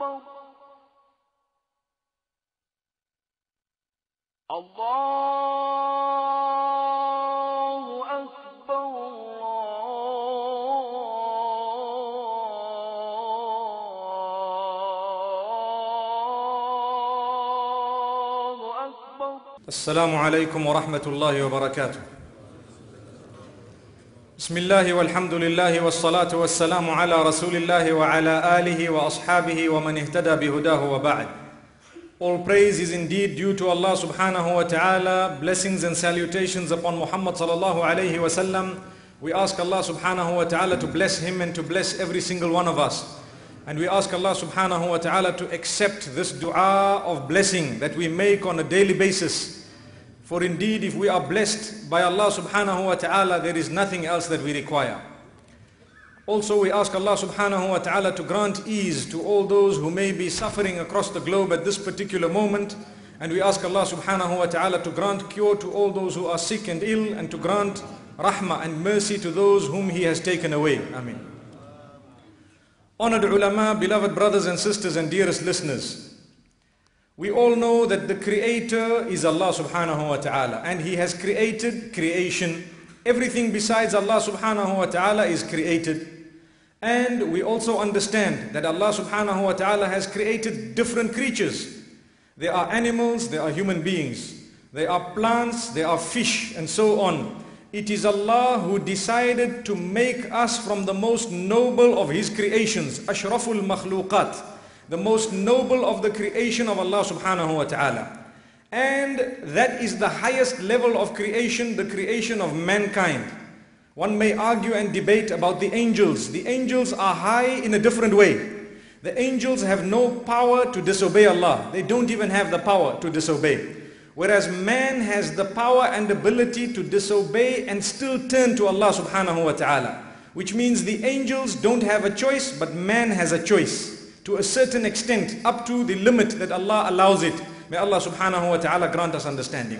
أكبر الله أكبر الله أكبر. السلام عليكم ورحمة الله وبركاته. بسم الله والحمد لله والصلاة والسلام على رسول الله وعلى آله وأصحابه ومن اهتدى بهداه وبعد. All praise is indeed due to Allah subhanahu wa ta'ala. Blessings and salutations upon Muhammad sallallahu alayhi wa sallam. We ask Allah subhanahu wa ta'ala to bless him and to bless every single one of us. And we ask Allah subhanahu wa ta'ala to accept this dua of blessing that we make on a daily basis. For indeed, if we are blessed by Allah subhanahu wa ta'ala, there is nothing else that we require. Also, we ask Allah subhanahu wa ta'ala to grant ease to all those who may be suffering across the globe at this particular moment. And we ask Allah subhanahu wa ta'ala to grant cure to all those who are sick and ill, and to grant rahmah and mercy to those whom He has taken away. Ameen. Honored ulama, beloved brothers and sisters and dearest listeners, we all know that the Creator is Allah subhanahu wa ta'ala, and He has created creation. Everything besides Allah subhanahu wa ta'ala is created. And we also understand that Allah subhanahu wa ta'ala has created different creatures. There are animals, there are human beings, there are plants, there are fish, and so on. It is Allah who decided to make us from the most noble of His creations, ashraful makhluqat, the most noble of the creation of Allah subhanahu wa ta'ala. And that is the highest level of creation, the creation of mankind. One may argue and debate about the angels. The angels are high in a different way. The angels have no power to disobey Allah. They don't even have the power to disobey. Whereas man has the power and ability to disobey and still turn to Allah subhanahu wa ta'ala. Which means the angels don't have a choice, but man has a choice. To a certain extent, up to the limit that Allah allows it. May Allah subhanahu wa ta'ala grant us understanding.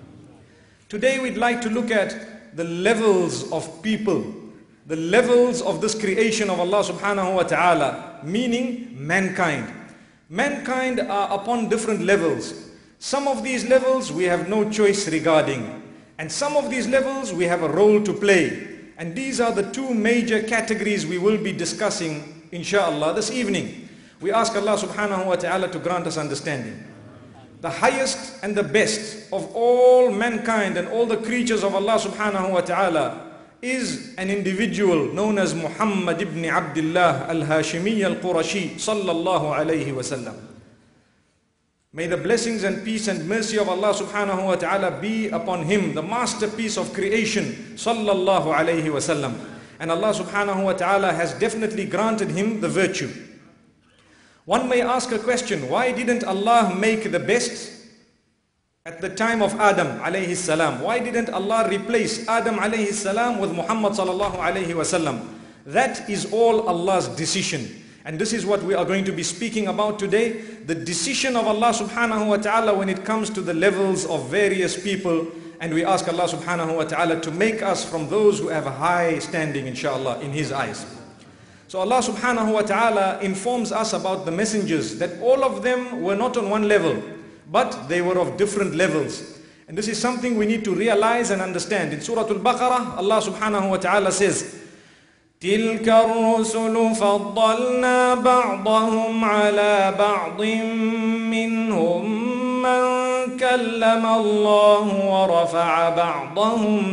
Today we'd like to look at the levels of people, the levels of this creation of Allah subhanahu wa ta'ala, meaning mankind. Mankind are upon different levels. Some of these levels we have no choice regarding, and some of these levels we have a role to play. And these are the two major categories we will be discussing inshallah this evening. We ask Allah subhanahu wa ta'ala to grant us understanding. The highest and the best of all mankind and all the creatures of Allah subhanahu wa ta'ala is an individual known as Muhammad ibn Abdullah al-Hashimi al-Qurashi sallallahu alayhi wa sallam. May the blessings and peace and mercy of Allah subhanahu wa ta'ala be upon him, the masterpiece of creation sallallahu alayhi wa sallam. And Allah subhanahu wa ta'ala has definitely granted him the virtue. One may ask a question, why didn't Allah make the best at the time of Adam alayhi salam? Why didn't Allah replace Adam alayhi salam with Muhammad sallallahu alayhi wa sallam? That is all Allah's decision. And this is what we are going to be speaking about today. The decision of Allah subhanahu wa ta'ala when it comes to the levels of various people. And we ask Allah subhanahu wa ta'ala to make us from those who have a high standing inshallah in His eyes. So Allah subhanahu wa ta'ala informs us about the messengers that all of them were not on one level, but they were of different levels. And this is something we need to realize and understand. In Surah Al-Baqarah, Allah subhanahu wa ta'ala says, تِلْكَ الرُّسُلُ فَضَّلْنَا بَعْضَهُمْ عَلَى بَعْضٍ مِّنْهُمْ مَنْ كَلَّمَ اللَّهُ وَرَفَعَ بَعْضَهُمْ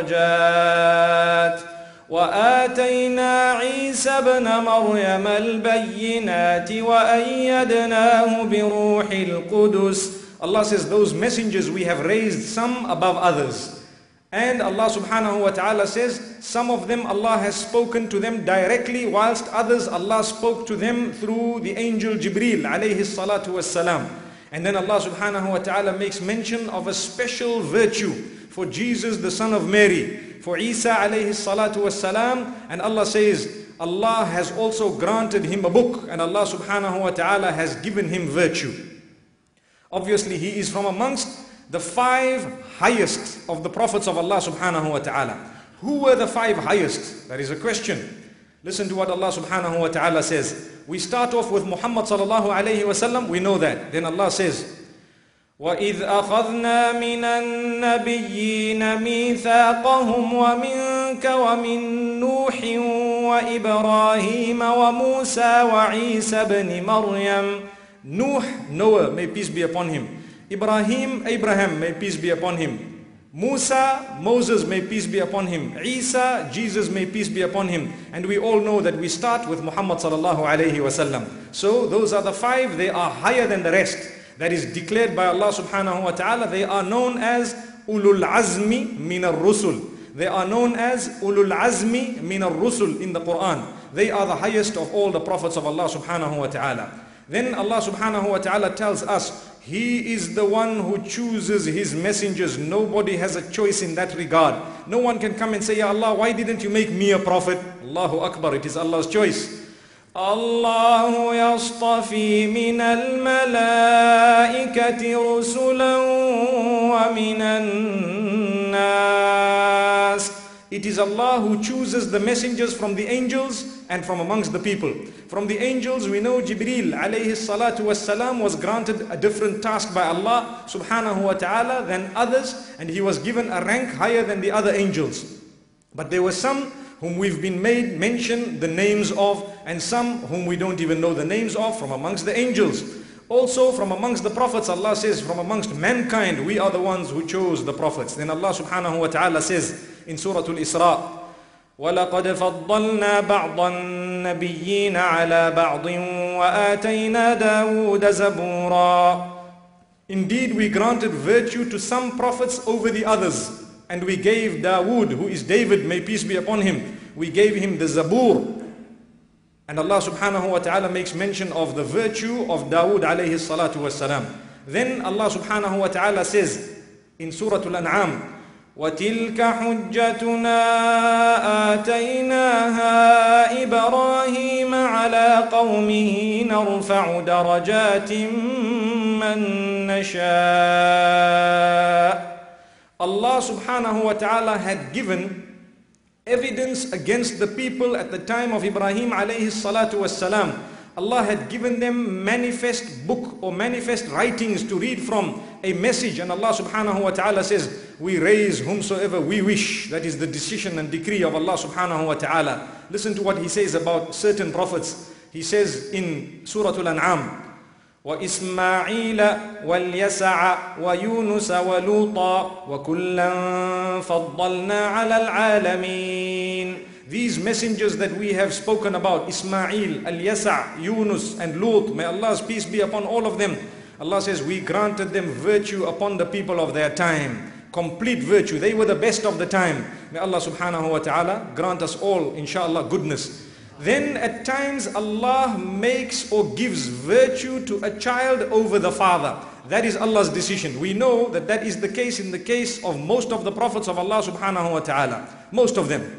دَرَجَاتٍ وآتينا عيسى ابن مريم البينات وأيدناه بروح القدس. Allah says those messengers we have raised some above others. And Allah subhanahu wa ta'ala says some of them Allah has spoken to them directly, whilst others Allah spoke to them through the angel Jibreel alayhi salatu wassalam. And then Allah subhanahu wa ta'ala makes mention of a special virtue for Jesus the son of Mary, for Isa alayhi salatu wassalam. And Allah says Allah has also granted him a book, and Allah subhanahu wa ta'ala has given him virtue. Obviously he is from amongst the 5 highest of the prophets of Allah subhanahu wa ta'ala. Who were the 5 highest? That is a question. Listen to what Allah subhanahu wa ta'ala says. We start off with Muhammad sallallahu alayhi wa sallam, we know that. Then Allah says, وَإِذْ أَخَذْنَا مِنَ النَّبِيِّينَ مِيثَاقَهُمْ وَمِنْكَ وَمِنْ نُوحٍ وَإِبْرَاهِيمَ وَمُوسَى وَعِيسَى بْنِ مَرْيَمَ. Nuh, Noah, may peace be upon him. Ibrahim, Abraham, may peace be upon him. Musa, Moses, may peace be upon him. Isa, Jesus, may peace be upon him. And we all know that we start with Muhammad sallallahu alayhi wasallam. So those are the five, they are higher than the rest. That is declared by Allah subhanahu wa ta'ala. They are known as Ulul Azmi min al-Rusul. They are known as Ulul Azmi min al-Rusul in the Quran. They are the highest of all the prophets of Allah subhanahu wa ta'ala. Then Allah subhanahu wa ta'ala tells us, He is the one who chooses His messengers. Nobody has a choice in that regard. No one can come and say, Ya Allah, why didn't you make me a prophet? Allahu Akbar, it is Allah's choice. Allahu yastafi min al-malaikati rusulan wa min al-nas. It is Allah who chooses the messengers from the angels and from amongst the people. From the angels, we know Jibreel alayhi salatu wassalam was granted a different task by Allah subhanahu wa ta'ala than others, and he was given a rank higher than the other angels. But there were some whom we've been made mention the names of, and some whom we don't even know the names of from amongst the angels. Also from amongst the prophets, Allah says, from amongst mankind, we are the ones who chose the prophets. Then Allah subhanahu wa ta'ala says in Surah Al-Isra, وَلَقَدْ فَضَّلْنَا بَعْضَ النَّبِيِّينَ عَلَى بَعْضٍ وَآتَيْنَا دَاوُودَ زَبُورًا. Indeed, we granted virtue to some prophets over the others. And we gave Dawood, who is David, may peace be upon him, we gave him the Zabur. And Allah subhanahu wa ta'ala makes mention of the virtue of Dawood alayhi salatu wassalam. Then Allah subhanahu wa ta'ala says in Surah Al-An'am, وَتِلْكَ حُجَّتُنَا آتَيْنَاهَا إِبْرَاهِيمَ عَلَى قَوْمِهِ نَرْفَعُ دَرَجَاتٍ مَّن نَّشَاءُ. Allah subhanahu wa ta'ala had given evidence against the people at the time of Ibrahim alayhi salatu wassalam. Allah had given them manifest book or manifest writings to read from, a message, and Allah subhanahu wa ta'ala says, we raise whomsoever we wish. That is the decision and decree of Allah subhanahu wa ta'ala. Listen to what He says about certain prophets. He says in Surah Al-An'am, وَإِسْمَاعِيلَ وَالْيَسَعَ وَيُونُسَ وَلُوطًا وَكُلًّا فَضَّلْنَا عَلَى الْعَالَمِينَ. These messengers that we have spoken about, Ismail, Al-Yasa', Yunus and Lut, may Allah's peace be upon all of them. Allah says, we granted them virtue upon the people of their time. Complete virtue. They were the best of the time. May Allah subhanahu wa ta'ala grant us all, inshallah, goodness. Then at times Allah makes or gives virtue to a child over the father. That is Allah's decision. We know that that is the case in the case of most of the prophets of Allah subhanahu wa ta'ala. Most of them.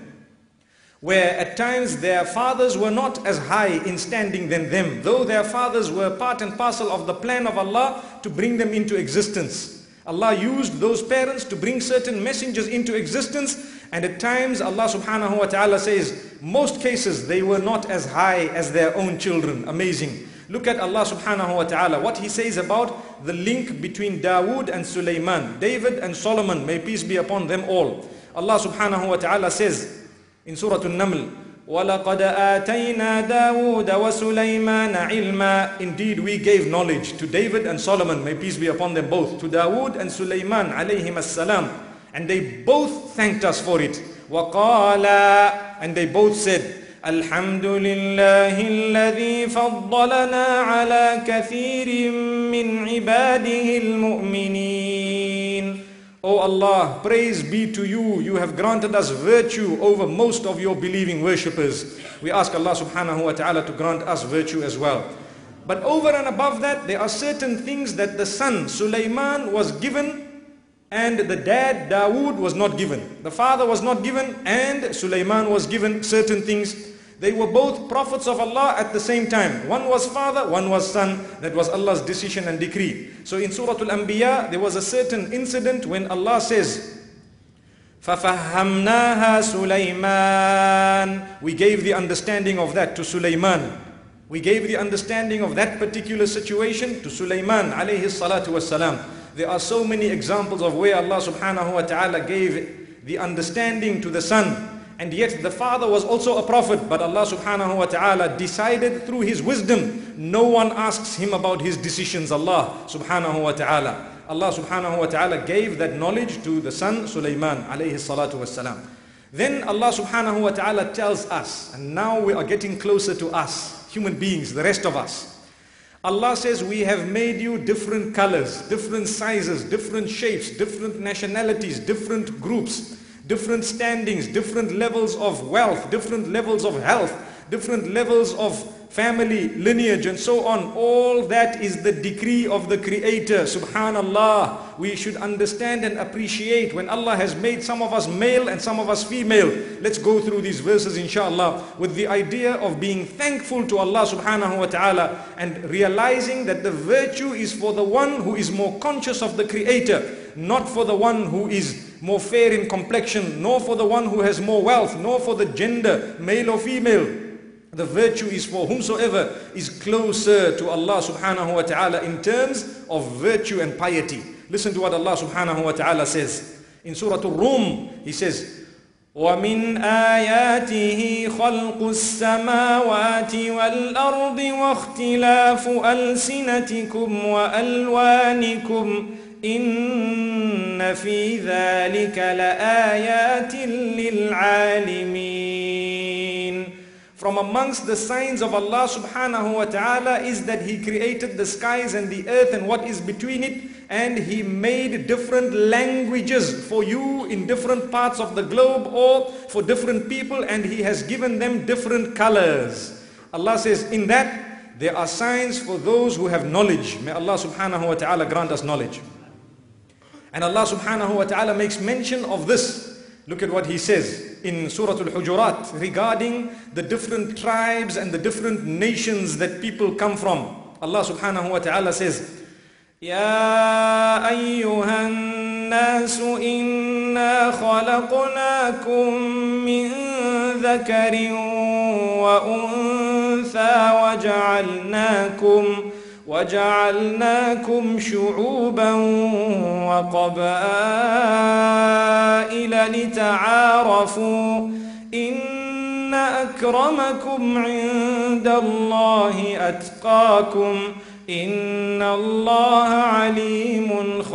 Where at times their fathers were not as high in standing than them. Though their fathers were part and parcel of the plan of Allah to bring them into existence. Allah used those parents to bring certain messengers into existence, and at times Allah subhanahu wa ta'ala says, most cases they were not as high as their own children. Amazing. Look at Allah subhanahu wa ta'ala, what He says about the link between Dawood and Sulaiman, David and Solomon, may peace be upon them all. Allah subhanahu wa ta'ala says in Surah An-Naml, وَلَقَدْ آتَيْنَا دَاوُودَ وَسُلَيْمَانَ عِلْمًا. Indeed, we gave knowledge to David and Solomon, may peace be upon them both, to Dawood and Sulaiman alayhim as-salam, and they both thanked us for it. وَقَالَا, and they both said, الحمد لله الذي فضلنا على كثير من عباده المؤمنين. O Allah, praise be to you. You have granted us virtue over most of your believing worshippers. We ask Allah subhanahu wa ta'ala to grant us virtue as well. But over and above that, there are certain things that the son Sulaiman was given and the dad Dawood was not given. The father was not given and Sulaiman was given certain things. They were both prophets of Allah at the same time. One was father, one was son. That was Allah's decision and decree. So in Surah Al-Anbiya, there was a certain incident when Allah says, فَفَهَّمْنَاهَا سُلَيْمَانَ. We gave the understanding of that to Sulaiman. We gave the understanding of that particular situation to Sulaiman alayhi salatu wassalam. There are so many examples of where Allah subhanahu wa ta'ala gave the understanding to the son. And yet the father was also a prophet, but Allah subhanahu wa ta'ala decided through his wisdom. No one asks him about his decisions, Allah subhanahu wa ta'ala. Allah subhanahu wa ta'ala gave that knowledge to the son Sulaiman alayhi salatu wassalam. Then Allah subhanahu wa ta'ala tells us, and now we are getting closer to us, human beings, the rest of us. Allah says, we have made you different colors, different sizes, different shapes, different nationalities, different groups, different standings, different levels of wealth, different levels of health, different levels of family, lineage, and so on. All that is the decree of the Creator. Subhanallah. We should understand and appreciate when Allah has made some of us male and some of us female. Let's go through these verses inshallah with the idea of being thankful to Allah subhanahu wa ta'ala and realizing that the virtue is for the one who is more conscious of the Creator, not for the one who is more fair in complexion, nor for the one who has more wealth, nor for the gender, male or female. The virtue is for whomsoever is closer to Allah subhanahu wa ta'ala in terms of virtue and piety. Listen to what Allah subhanahu wa ta'ala says. In Surah Al-Rum, He says, وَمِنْ آيَاتِهِ خَلْقُ السَّمَاوَاتِ وَالْأَرْضِ وَاخْتِلَافُ أَلْسِنَتِكُمْ وَأَلْوَانِكُمْ إِنَّ فِي ذَلِكَ لَآيَاتٍ لِلْعَالِمِينَ. From amongst the signs of Allah subhanahu wa ta'ala is that He created the skies and the earth and what is between it, and He made different languages for you in different parts of the globe or for different people, and He has given them different colors. Allah says, in that there are signs for those who have knowledge. May Allah subhanahu wa ta'ala grant us knowledge. And Allah subhanahu wa ta'ala makes mention of this. Look at what He says in Surah Al-Hujurat regarding the different tribes and the different nations that people come from. Allah subhanahu wa ta'ala says, يَا أَيُّهَا النَّاسُ إِنَّا خَلَقْنَاكُم مِّن ذَكَرٍ وَأُنثَىٰ وَجَعَلْنَاكُمْ شُعُوبًا وَقَبَائِلَ لِتَعَارَفُوا إِنَّ أَكْرَمَكُمْ عِندَ اللَّهِ أَتْقَاكُمْ إِنَّ اللَّهَ عَلِيمٌ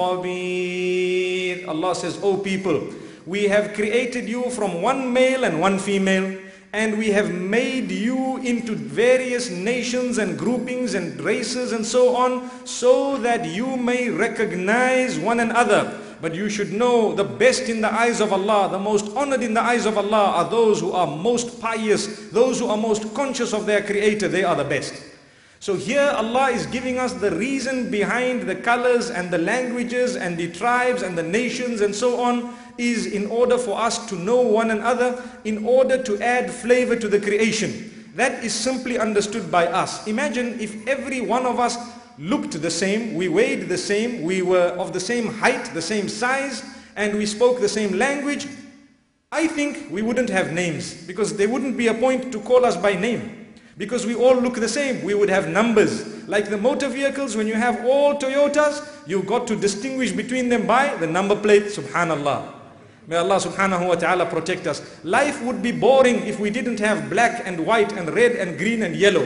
خَبِيرٌ. Allah says, O people, we have created you from one male and one female, and we have made you into various nations and groupings and races and so on, so that you may recognize one another. But you should know the best in the eyes of Allah, the most honored in the eyes of Allah are those who are most pious, those who are most conscious of their Creator. They are the best. So here Allah is giving us the reason behind the colors and the languages and the tribes and the nations and so on, is in order for us to know one another, in order to add flavor to the creation. That is simply understood by us. Imagine if every one of us looked the same, we weighed the same, we were of the same height, the same size, and we spoke the same language. I think we wouldn't have names, because there wouldn't be a point to call us by name. Because we all look the same, we would have numbers. Like the motor vehicles, when you have all Toyotas, you got to distinguish between them by the number plate. Subhanallah. May Allah subhanahu wa ta'ala protect us. Life would be boring if we didn't have black and white and red and green and yellow.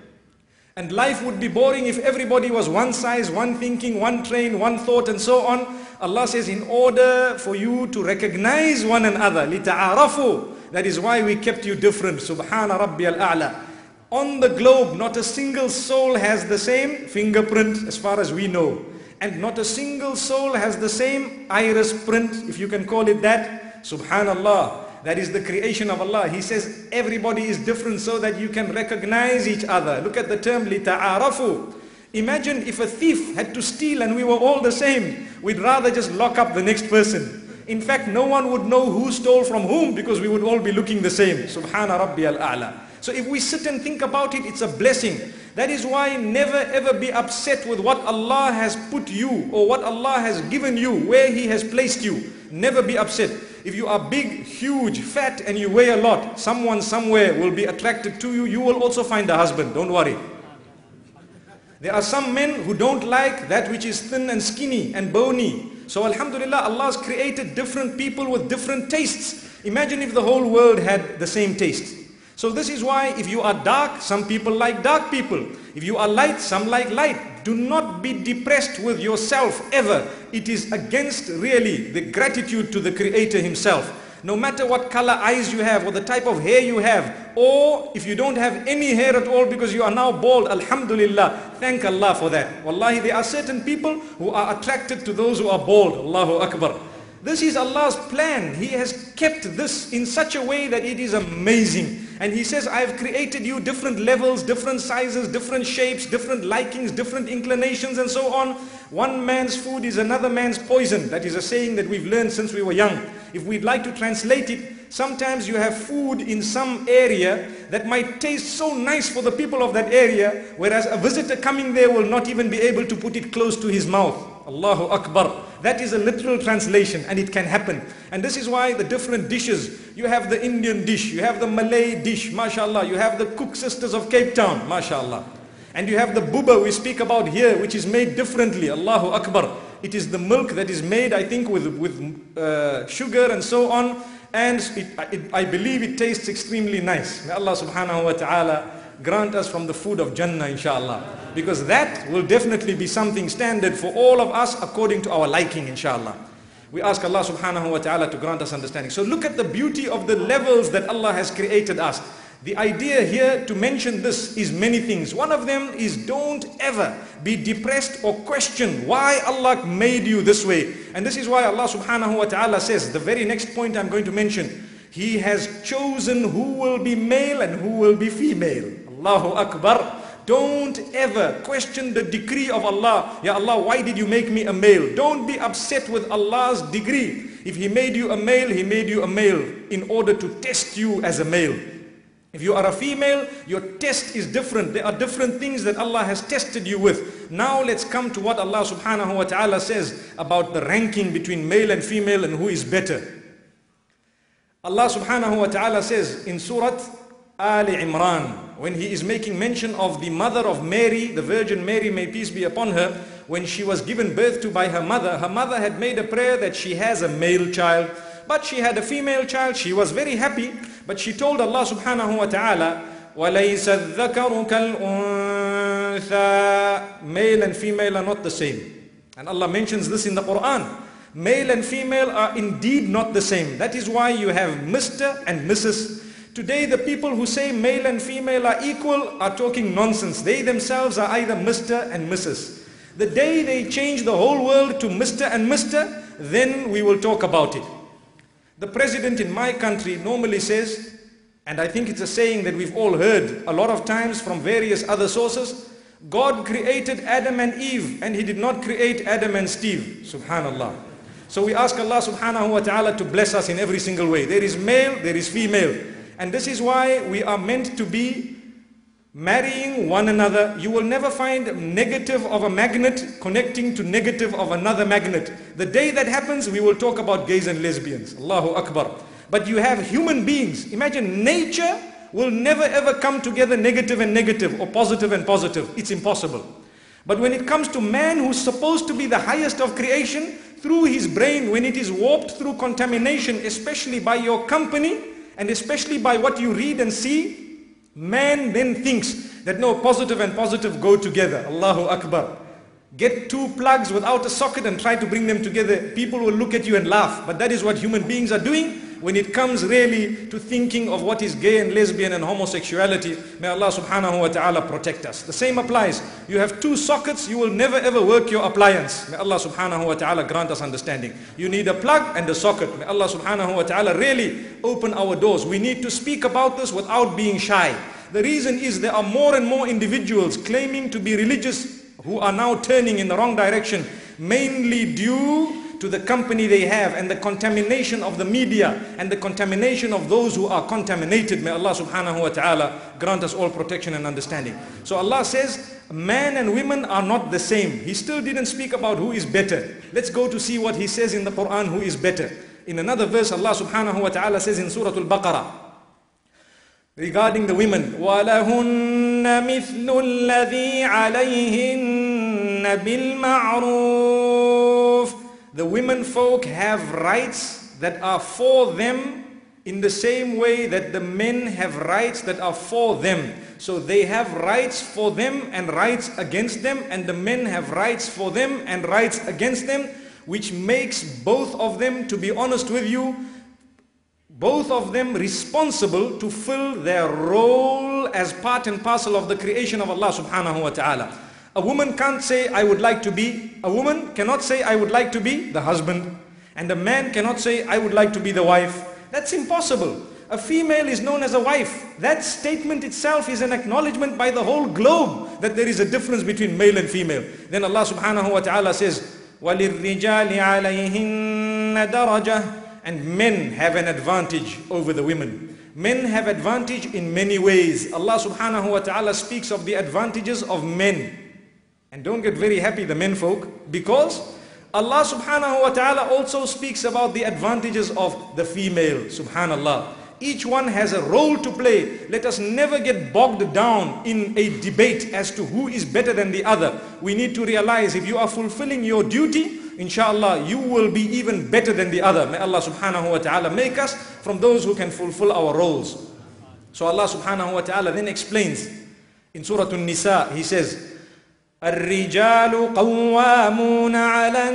And life would be boring if everybody was one size, one thinking, one train, one thought and so on. Allah says, in order for you to recognize one another, لِتَعَارَفُوا, that is why we kept you different. Subhana Rabbi al-A'la. On the globe, not a single soul has the same fingerprint as far as we know. And not a single soul has the same iris print, if you can call it that. Subhanallah. That is the creation of Allah. He says everybody is different so that you can recognize each other. Look at the term لِتَعَارَفُوا. Imagine if a thief had to steal and we were all the same. We'd rather just lock up the next person. In fact, no one would know who stole from whom, because we would all be looking the same. Subhana Rabbi al-A'la. So if we sit and think about it, it's a blessing. That is why never ever be upset with what Allah has put you or what Allah has given you, where He has placed you. Never be upset. If you are big, huge, fat, and you weigh a lot, someone somewhere will be attracted to you. You will also find a husband, don't worry. There are some men who don't like that which is thin and skinny and bony. So alhamdulillah, Allah has created different people with different tastes. Imagine if the whole world had the same taste. So this is why if you are dark, some people like dark people. If you are light, some like light. Do not be depressed with yourself ever. It is against really the gratitude to the Creator Himself. No matter what color eyes you have or the type of hair you have, or if you don't have any hair at all because you are now bald, alhamdulillah, thank Allah for that. Wallahi, there are certain people who are attracted to those who are bald. Allahu Akbar. This is Allah's plan. He has kept this in such a way that it is amazing. And He says, I have created you different levels, different sizes, different shapes, different likings, different inclinations and so on. One man's food is another man's poison. That is a saying that we've learned since we were young. If we'd like to translate it, sometimes you have food in some area that might taste so nice for the people of that area, whereas a visitor coming there will not even be able to put it close to his mouth. Allahu Akbar. That is a literal translation, and it can happen. And this is why the different dishes, you have the Indian dish, you have the Malay dish, mashallah, you have the Cook Sisters of Cape Town, mashallah. And you have the buba we speak about here, which is made differently, Allahu Akbar. It is the milk that is made, I think, with sugar and so on. And I believe it tastes extremely nice. May Allah subhanahu wa ta'ala grant us from the food of Jannah, inshallah. Because that will definitely be something standard for all of us according to our liking, inshallah. We ask Allah subhanahu wa ta'ala to grant us understanding. So look at the beauty of the levels that Allah has created us. The idea here to mention this is many things. One of them is don't ever be depressed or question why Allah made you this way. And this is why Allah subhanahu wa ta'ala says, the very next point I'm going to mention, He has chosen who will be male and who will be female. Allahu Akbar. Don't ever question the decree of Allah. Ya Allah, why did you make me a male? Don't be upset with Allah's decree. If He made you a male, He made you a male in order to test you as a male. If you are a female, your test is different. There are different things that Allah has tested you with. Now let's come to what Allah subhanahu wa ta'ala says about the ranking between male and female and who is better. Allah subhanahu wa ta'ala says in Surah Ali Imran, when He is making mention of the mother of Mary, the Virgin Mary, may peace be upon her, when she was given birth to by her mother had made a prayer that she has a male child, but she had a female child. She was very happy, but she told Allah subhanahu wa ta'ala, وَلَيْسَ الذَّكَرُ كَالْأُنثَى. Male and female are not the same. And Allah mentions this in the Quran. Male and female are indeed not the same. That is why you have Mr. and Mrs. Today the people who say male and female are equal are talking nonsense. They themselves are either Mr. and Mrs. The day they change the whole world to Mr. and Mr., then we will talk about it. The president in my country normally says, and I think it's a saying that we've all heard a lot of times from various other sources, God created Adam and Eve and He did not create Adam and Steve. Subhanallah. So we ask Allah subhanahu wa ta'ala to bless us in every single way. There is male, there is female. And this is why we are meant to be marrying one another. You will never find negative of a magnet connecting to negative of another magnet. The day that happens, we will talk about gays and lesbians. Allahu Akbar. But you have human beings. Imagine nature will never ever come together negative and negative or positive and positive. It's impossible. But when it comes to man who's supposed to be the highest of creation, through his brain, when it is warped through contamination, especially by your company and especially by what you read and see, man then thinks that no, positive and positive go together. Allahu Akbar. Get two plugs without a socket and try to bring them together. People will look at you and laugh. But that is what human beings are doing when it comes really to thinking of what is gay and lesbian and homosexuality. May Allah subhanahu wa ta'ala protect us. The same applies. You have two sockets, you will never ever work your appliance. May Allah subhanahu wa ta'ala grant us understanding. You need a plug and a socket. May Allah subhanahu wa ta'ala really open our doors. We need to speak about this without being shy. The reason is there are more and more individuals claiming to be religious who are now turning in the wrong direction, mainly due to the company they have and the contamination of the media and the contamination of those who are contaminated. May Allah subhanahu wa ta'ala grant us all protection and understanding. So Allah says, man and women are not the same. He still didn't speak about who is better. Let's go to see what He says in the Quran, who is better. In another verse, Allah subhanahu wa ta'ala says in Surah Al-Baqarah, regarding the women, وَلَهُنَّ مِثْلُ الَّذِي عَلَيْهِنَّ بِالْمَعْرُوفِ. The women folk have rights that are for them in the same way that the men have rights that are for them. So they have rights for them and rights against them, and the men have rights for them and rights against them, which makes both of them, to be honest with you, both of them responsible to fill their role as part and parcel of the creation of Allah subhanahu wa ta'ala. A woman can't say, I would like to be, a woman cannot say, I would like to be the husband, and a man cannot say, I would like to be the wife. That's impossible. A female is known as a wife. That statement itself is an acknowledgement by the whole globe that there is a difference between male and female. Then Allah subhanahu wa ta'ala says, وَلِلرِّجَالِ عَلَيْهِنَّ دَرَجَةٌ. And men have an advantage over the women. Men have advantage in many ways. Allah subhanahu wa ta'ala speaks of the advantages of men. And don't get very happy, the men folk, because Allah subhanahu wa ta'ala also speaks about the advantages of the female. Subhanallah. Each one has a role to play. Let us never get bogged down in a debate as to who is better than the other. We need to realize if you are fulfilling your duty, inshallah, you will be even better than the other. May Allah subhanahu wa ta'ala make us from those who can fulfill our roles. So Allah subhanahu wa ta'ala then explains in Surah An-Nisa, He says, الرجال قوامون على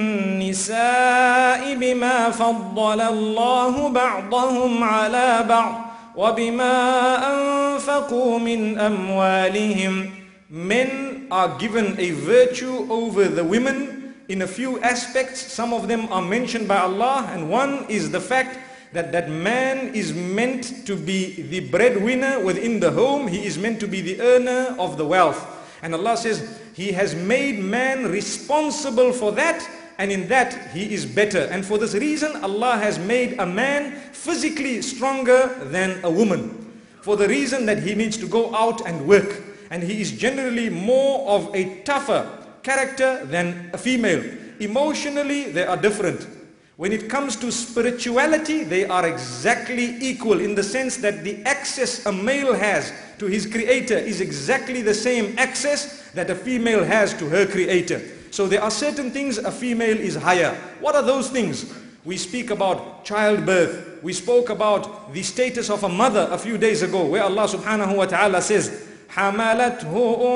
النساء بما فضل الله بعضهم على بعض وبما أنفقوا من أموالهم. Men are given a virtue over the women in a few aspects. Some of them are mentioned by Allah, and one is the fact that man is meant to be the breadwinner within the home. He is meant to be the earner of the wealth. And Allah says He has made man responsible for that, and in that he is better. And for this reason Allah has made a man physically stronger than a woman, for the reason that he needs to go out and work, and he is generally more of a tougher character than a female. Emotionally they are different. When it comes to spirituality, they are exactly equal, in the sense that the access a male has to his creator is exactly the same access that a female has to her creator. So there are certain things a female is higher. What are those things? We speak about childbirth. We spoke about the status of a mother a few days ago, where Allah subhanahu wa ta'ala says, حَمَلَتْهُ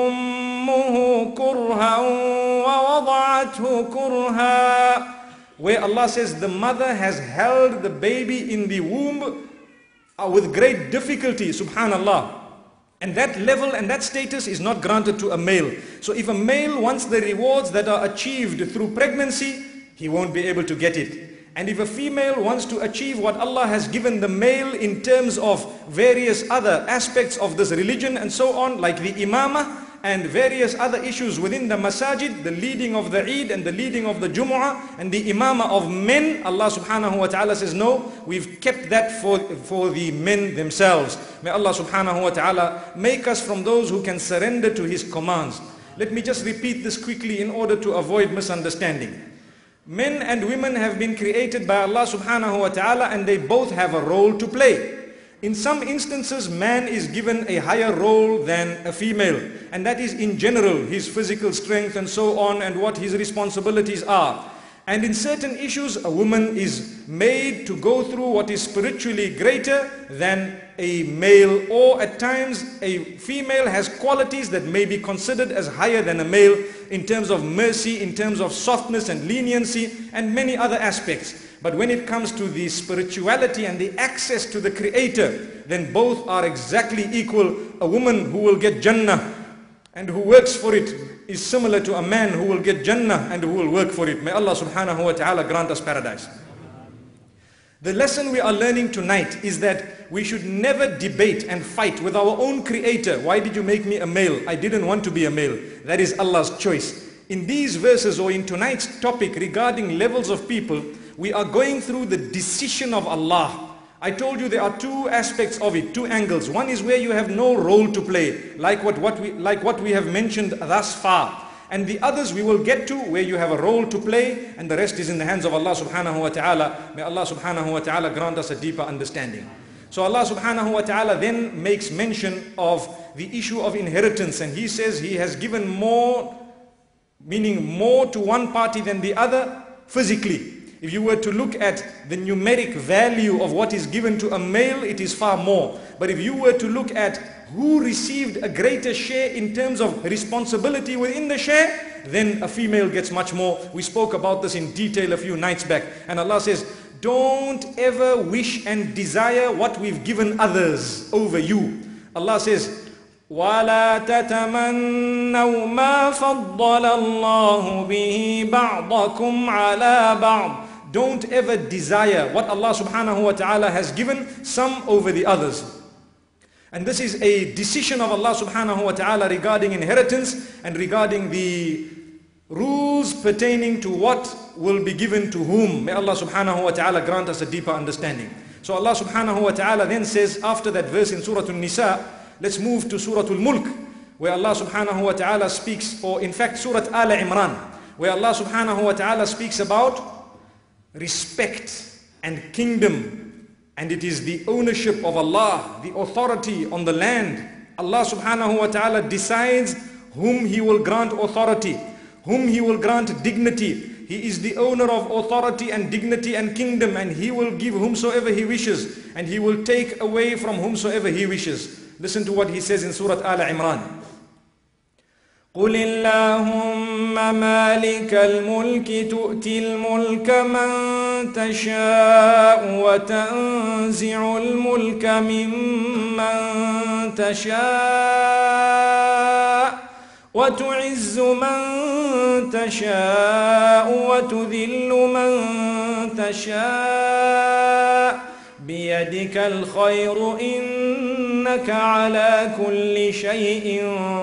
أُمُّهُ كُرْهًا وَوَضَعَتْهُ كُرْهًا. Where Allah says the mother has held the baby in the womb with great difficulty, subhanallah. And that level and that status is not granted to a male. So if a male wants the rewards that are achieved through pregnancy, he won't be able to get it. And if a female wants to achieve what Allah has given the male in terms of various other aspects of this religion and so on, like the imamah and various other issues within the masajid, the leading of the Eid and the leading of the Jumu'ah and the imamah of men, Allah subhanahu wa ta'ala says, no, we've kept that for the men themselves. May Allah subhanahu wa ta'ala make us from those who can surrender to His commands. Let me just repeat this quickly in order to avoid misunderstanding. Men and women have been created by Allah subhanahu wa ta'ala, and they both have a role to play. In some instances, man is given a higher role than a female, and that is in general his physical strength and so on, and what his responsibilities are. And in certain issues, a woman is made to go through what is spiritually greater than a male, or at times a female has qualities that may be considered as higher than a male in terms of mercy, in terms of softness and leniency, and many other aspects. But when it comes to the spirituality and the access to the Creator, then both are exactly equal. A woman who will get Jannah and who works for it is similar to a man who will get Jannah and who will work for it. May Allah subhanahu wa ta'ala grant us paradise. The lesson we are learning tonight is that we should never debate and fight with our own Creator. Why did you make me a male? I didn't want to be a male. That is Allah's choice. In these verses, or in tonight's topic regarding levels of people, we are going through the decision of Allah. I told you there are two aspects of it, two angles. One is where you have no role to play, like what we have mentioned thus far. And the others we will get to where you have a role to play, and the rest is in the hands of Allah subhanahu wa ta'ala. May Allah subhanahu wa ta'ala grant us a deeper understanding. So Allah subhanahu wa ta'ala then makes mention of the issue of inheritance, and He says He has given more, meaning more to one party than the other physically. If you were to look at the numeric value of what is given to a male, it is far more. But if you were to look at who received a greater share in terms of responsibility within the share, then a female gets much more. We spoke about this in detail a few nights back. And Allah says, don't ever wish and desire what we've given others over you. Allah says, وَلَا تَتَمَنَّوْا مَا فَضَّلَ اللَّهُ بِهِ بَعْضَكُمْ عَلَى بَعْضٍ. Don't ever desire what Allah subhanahu wa ta'ala has given some over the others. And this is a decision of Allah subhanahu wa ta'ala regarding inheritance and regarding the rules pertaining to what will be given to whom. May Allah subhanahu wa ta'ala grant us a deeper understanding. So Allah subhanahu wa ta'ala then says, after that verse in Surah An-Nisa, let's move to Surah Al-Mulk, where Allah subhanahu wa ta'ala speaks, or in fact Surah Al-Imran, where Allah subhanahu wa ta'ala speaks about respect and kingdom, and it is the ownership of Allah, the authority on the land. Allah subhanahu wa ta'ala decides whom He will grant authority, whom He will grant dignity. He is the owner of authority and dignity and kingdom, and He will give whomsoever He wishes, and He will take away from whomsoever He wishes. Listen to what He says in Surah Al-Imran. قُلِ اللَّهُمَّ مَالِكَ الْمُلْكِ تُؤْتِي الْمُلْكَ مَنْ تَشَاءُ وَتَنْزِعُ الْمُلْكَ مِمَّنْ تَشَاءُ وَتُعِزُّ مَنْ تَشَاءُ وَتُذِلُّ مَنْ تَشَاءُ بِيَدِكَ الْخَيْرُ إِنَّكَ عَلَى كُلِّ شَيْءٍ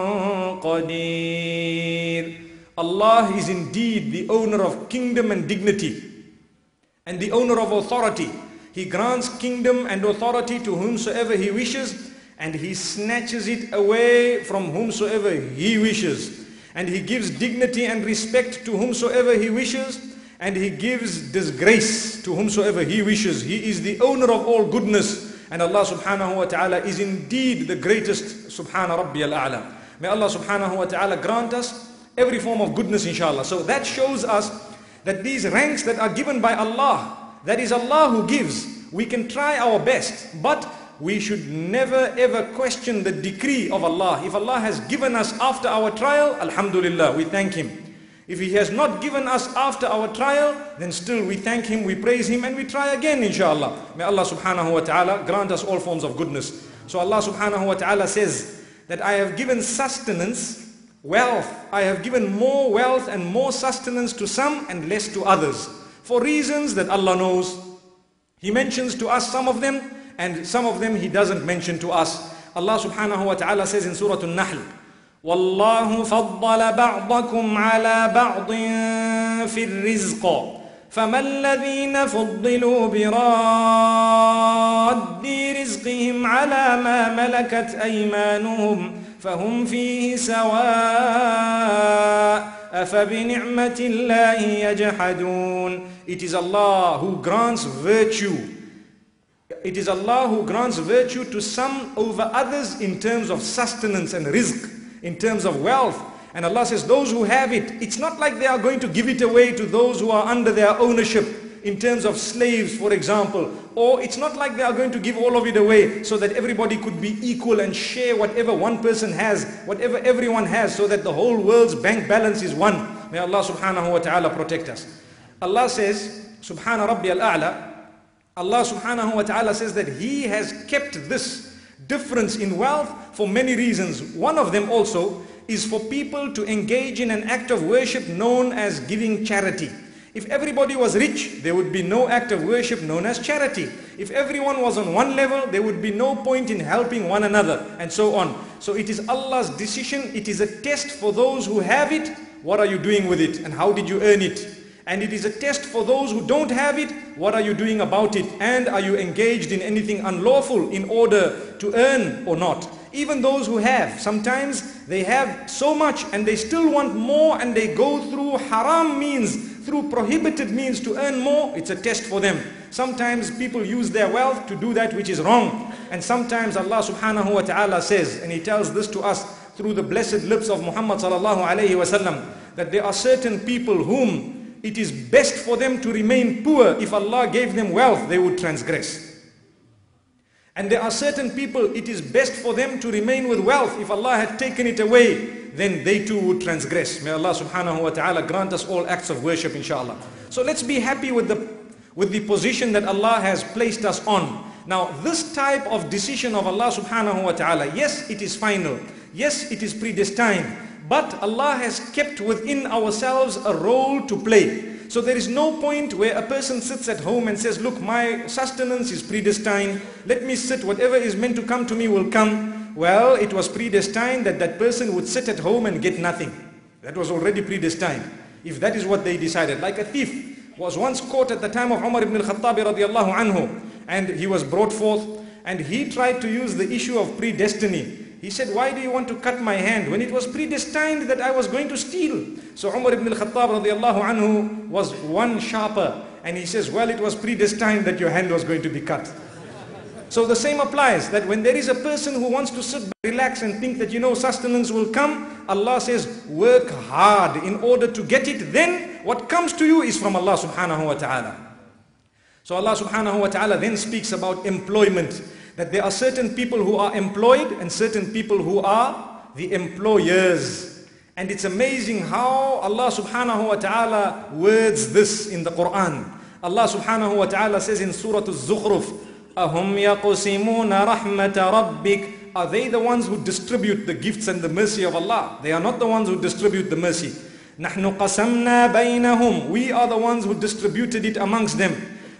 قَدِيرٌ. Allah is indeed the owner of kingdom and dignity, and the owner of authority. He grants kingdom and authority to whomsoever He wishes, and He snatches it away from whomsoever He wishes. And He gives dignity and respect to whomsoever He wishes, and He gives disgrace to whomsoever He wishes. He is the owner of all goodness, and Allah subhanahu wa ta'ala is indeed the greatest. Subhana Rabbi al-A'la. May Allah subhanahu wa ta'ala grant us every form of goodness, inshallah. So that shows us that these ranks that are given by Allah, that is Allah who gives. We can try our best, but we should never ever question the decree of Allah. If Allah has given us after our trial, alhamdulillah, we thank Him. If He has not given us after our trial, then still we thank Him, we praise Him, and we try again, inshallah. May Allah subhanahu wa ta'ala grant us all forms of goodness. So Allah subhanahu wa ta'ala says that I have given sustenance, wealth. I have given more wealth and more sustenance to some and less to others, for reasons that Allah knows. He mentions to us some of them, and some of them He doesn't mention to us. Allah subhanahu wa ta'ala says in Surah An-Nahl, وَاللَّهُ فَضَّلَ بَعْضَكُمْ عَلَى بَعْضٍ فِي الرِّزْقِ فَمَا الَّذِينَ فُضِّلُوا بِرَادِّ رِزْقِهِمْ عَلَى مَا مَلَكَتْ أَيْمَانُهُمْ فَهُمْ فِيهِ سَوَاءٌ أَفَبِنِعْمَةِ اللَّهِ يَجْحَدُونَ. It is Allah who grants virtue. It is Allah who grants virtue to some over others in terms of sustenance and rizq, in terms of wealth. And Allah says those who have it, it's not like they are going to give it away to those who are under their ownership in terms of slaves, for example. Or it's not like they are going to give all of it away so that everybody could be equal and share whatever one person has, whatever everyone has, so that the whole world's bank balance is one. May Allah subhanahu wa ta'ala protect us. Allah says, Subhana Rabbi al-A'la, Allah subhanahu wa ta'ala says that He has kept this difference in wealth for many reasons. One of them also is for people to engage in an act of worship known as giving charity. If everybody was rich, there would be no act of worship known as charity. If everyone was on one level, there would be no point in helping one another, and so on. So it is Allah's decision. It is a test for those who have it. What are you doing with it, and how did you earn it? And it is a test for those who don't have it. What are you doing about it? And are you engaged in anything unlawful in order to earn or not? Even those who have, sometimes they have so much and they still want more, and they go through haram means, through prohibited means to earn more. It's a test for them. Sometimes people use their wealth to do that which is wrong. And sometimes Allah subhanahu wa ta'ala says, and He tells this to us through the blessed lips of Muhammad sallallahu alayhi wa sallam, that there are certain people whom it is best for them to remain poor. If Allah gave them wealth, they would transgress. And there are certain people, it is best for them to remain with wealth. If Allah had taken it away, then they too would transgress. May Allah subhanahu wa ta'ala grant us all acts of worship, inshallah. So let's be happy with the position that Allah has placed us on. Now, this type of decision of Allah subhanahu wa ta'ala, yes, it is final. Yes, it is predestined. But Allah has kept within ourselves a role to play. So there is no point where a person sits at home and says, look, my sustenance is predestined. Let me sit, whatever is meant to come to me will come. Well, it was predestined that that person would sit at home and get nothing. That was already predestined. If that is what they decided. Like a thief was once caught at the time of Umar ibn al-Khattab radiallahu anhu. And he was brought forth and he tried to use the issue of predestiny. He said, why do you want to cut my hand when it was predestined that I was going to steal? So Umar ibn al-Khattab radiallahu anhu was one sharper. And he says, well, it was predestined that your hand was going to be cut. So the same applies, that when there is a person who wants to sit back, relax and think that, sustenance will come, Allah says, work hard in order to get it. Then what comes to you is from Allah subhanahu wa ta'ala. So Allah subhanahu wa ta'ala then speaks about employment. That there are certain people who are employed and certain people who are the employers. And it's amazing how Allah subhanahu wa ta'ala words this in the Quran. Allah subhanahu wa ta'ala says in Surah Al-Zukhruf, أَهُمْ يَقْسِمُونَ رَحْمَةَ رَبِّكَ. Are they the ones who distribute the gifts and the mercy of Allah? They are not the ones who distribute the mercy. نَحْنُ قَسَمْنَا بَيْنَهُمْ. We are the ones who distributed it amongst them.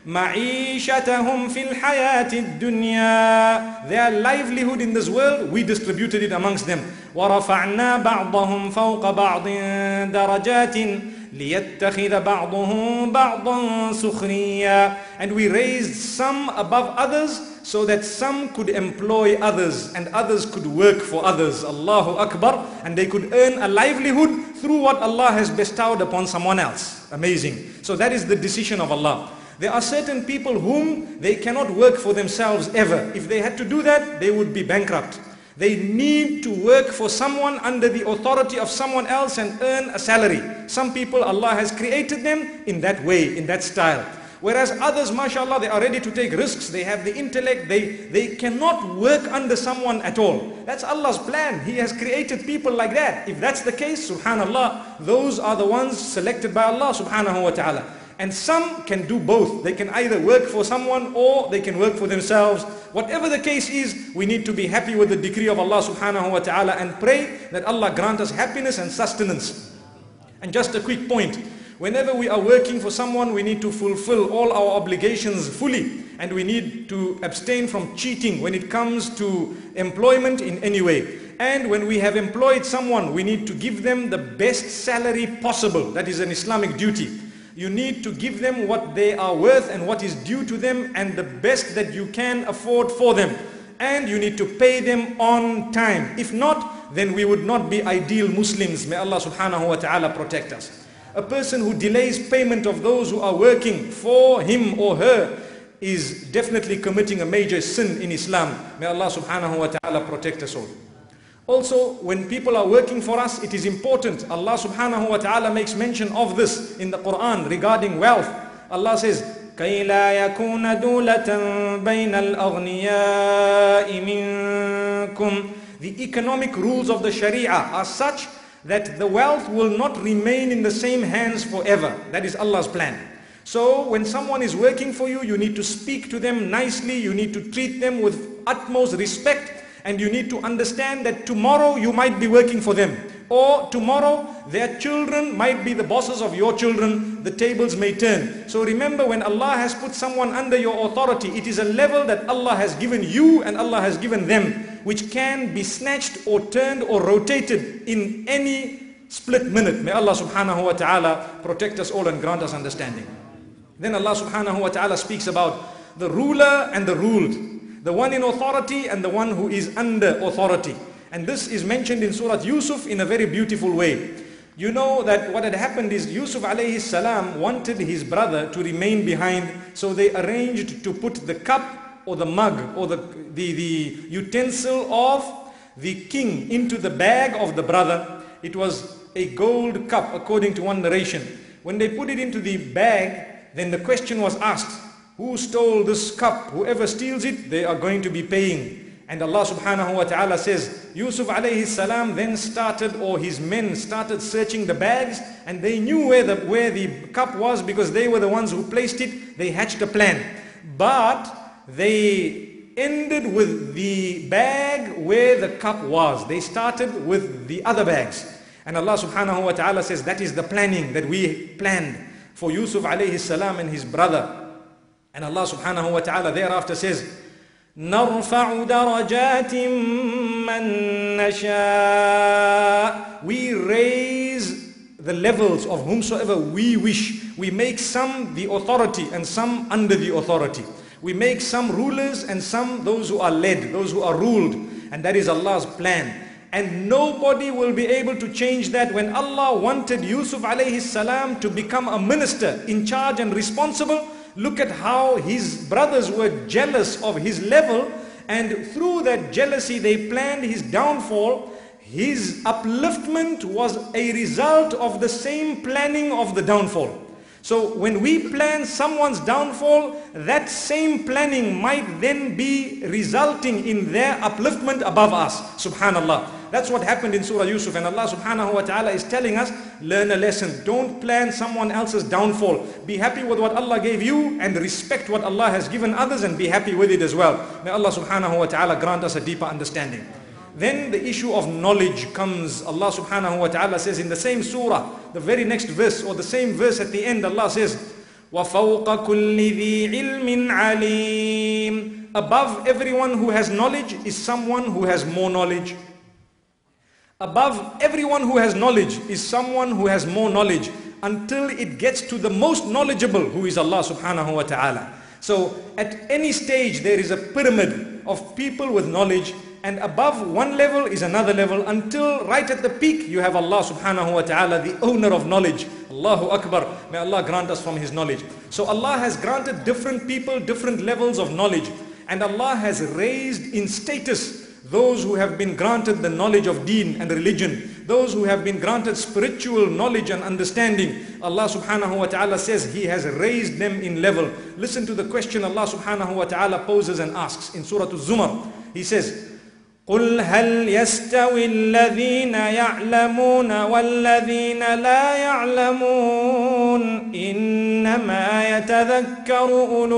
مَعِيشَتَهُمْ فِي الْحَيَاةِ الدُّنْيَا. Their livelihood in this world, we distributed it amongst them. وَرَفَعْنَا بَعْضَهُمْ فَوْقَ بَعْضٍ دَرَجَاتٍ لِيَتَّخِذَ بَعْضُهُمْ بَعْضًا سُخْرِيًّا. And we raised some above others so that some could employ others and others could work for others. Allahu Akbar. And they could earn a livelihood through what Allah has bestowed upon someone else. Amazing. So that is the decision of Allah. There are certain people whom they cannot work for themselves ever. If they had to do that, they would be bankrupt. They need to work for someone under the authority of someone else and earn a salary. Some people, Allah has created them in that way, in that style. Whereas others, mashallah, they are ready to take risks. They have the intellect. They cannot work under someone at all. That's Allah's plan. He has created people like that. If that's the case, subhanallah, those are the ones selected by Allah subhanahu wa ta'ala. And some can do both. They can either work for someone or they can work for themselves. Whatever the case is, we need to be happy with the decree of Allah subhanahu wa ta'ala and pray that Allah grant us happiness and sustenance. And just a quick point. Whenever we are working for someone, we need to fulfill all our obligations fully. And we need to abstain from cheating when it comes to employment in any way. And when we have employed someone, we need to give them the best salary possible. That is an Islamic duty. You need to give them what they are worth and what is due to them and the best that you can afford for them. And you need to pay them on time. If not, then we would not be ideal Muslims. May Allah subhanahu wa ta'ala protect us. A person who delays payment of those who are working for him or her is definitely committing a major sin in Islam. May Allah subhanahu wa ta'ala protect us all. Also, when people are working for us, it is important. Allah subhanahu wa ta'ala makes mention of this in the Quran regarding wealth. Allah says, كَيْ لَا يَكُونَ دُولَةً بَيْنَ الْأَغْنِيَاءِ مِنْكُمْ. The economic rules of the Sharia are such that the wealth will not remain in the same hands forever. That is Allah's plan. So when someone is working for you, you need to speak to them nicely. You need to treat them with utmost respect. And you need to understand that tomorrow you might be working for them. Or tomorrow their children might be the bosses of your children. The tables may turn. So remember, when Allah has put someone under your authority, it is a level that Allah has given you and Allah has given them, which can be snatched or turned or rotated in any split minute. May Allah subhanahu wa ta'ala protect us all and grant us understanding. Then Allah subhanahu wa ta'ala speaks about the ruler and the ruled. the one in authority and the one who is under authority. And this is mentioned in Surah Yusuf in a very beautiful way. You know that what had happened is Yusuf alayhi salam wanted his brother to remain behind, so they arranged to put the cup or the mug or the utensil of the king into the bag of the brother. It was a gold cup according to one narration. When they put it into the bag, then the question was asked, who stole this cup? Whoever steals it, they are going to be paying. And Allah subhanahu wa ta'ala says, Yusuf alayhi salam then started, or his men started searching the bags, and they knew where the cup was because they were the ones who placed it. They hatched a plan. But they ended with the bag where the cup was. They started with the other bags. And Allah subhanahu wa ta'ala says that is the planning that we planned for Yusuf alayhi salam and his brother. And Allah subhanahu wa ta'ala thereafter says, نَرْفَعُ دَرَجَاتٍ مَّن نَّشَاءُ. We raise the levels of whomsoever we wish. We make some the authority and some under the authority. We make some rulers and some those who are led, those who are ruled. And that is Allah's plan. And nobody will be able to change that. When Allah wanted Yusuf alayhi salam to become a minister in charge and responsible, look at how his brothers were jealous of his level, and through that jealousy they planned his downfall. His upliftment was a result of the same planning of the downfall. So when we plan someone's downfall, that same planning might then be resulting in their upliftment above us. Subhanallah. That's what happened in Surah Yusuf. And Allah subhanahu wa ta'ala is telling us, learn a lesson. Don't plan someone else's downfall. Be happy with what Allah gave you and respect what Allah has given others, and be happy with it as well. May Allah subhanahu wa ta'ala grant us a deeper understanding. Then the issue of knowledge comes. Allah subhanahu wa ta'ala says in the same surah, the very next verse or the same verse at the end, Allah says, وَفَوْقَ كُلِّ ذِي عِلْمٍ عَلِيمٍ. Above everyone who has knowledge is someone who has more knowledge. Above everyone who has knowledge is someone who has more knowledge, until it gets to the most knowledgeable, who is Allah subhanahu wa ta'ala. So at any stage there is a pyramid of people with knowledge, and above one level is another level, until right at the peak you have Allah subhanahu wa ta'ala, the owner of knowledge. Allahu Akbar. May Allah grant us from His knowledge. So Allah has granted different people different levels of knowledge, and Allah has raised in status those who have been granted the knowledge of deen and religion, those who have been granted spiritual knowledge and understanding. Allah subhanahu wa ta'ala says He has raised them in level. Listen to the question Allah subhanahu wa ta'ala poses and asks in Surah Al-Zumar. He says, قُلْ هَلْ يَسْتَوِي الَّذِينَ يَعْلَمُونَ وَالَّذِينَ لَا يَعْلَمُونَ إِنَّمَا يَتَذَكَّرُ أُولُو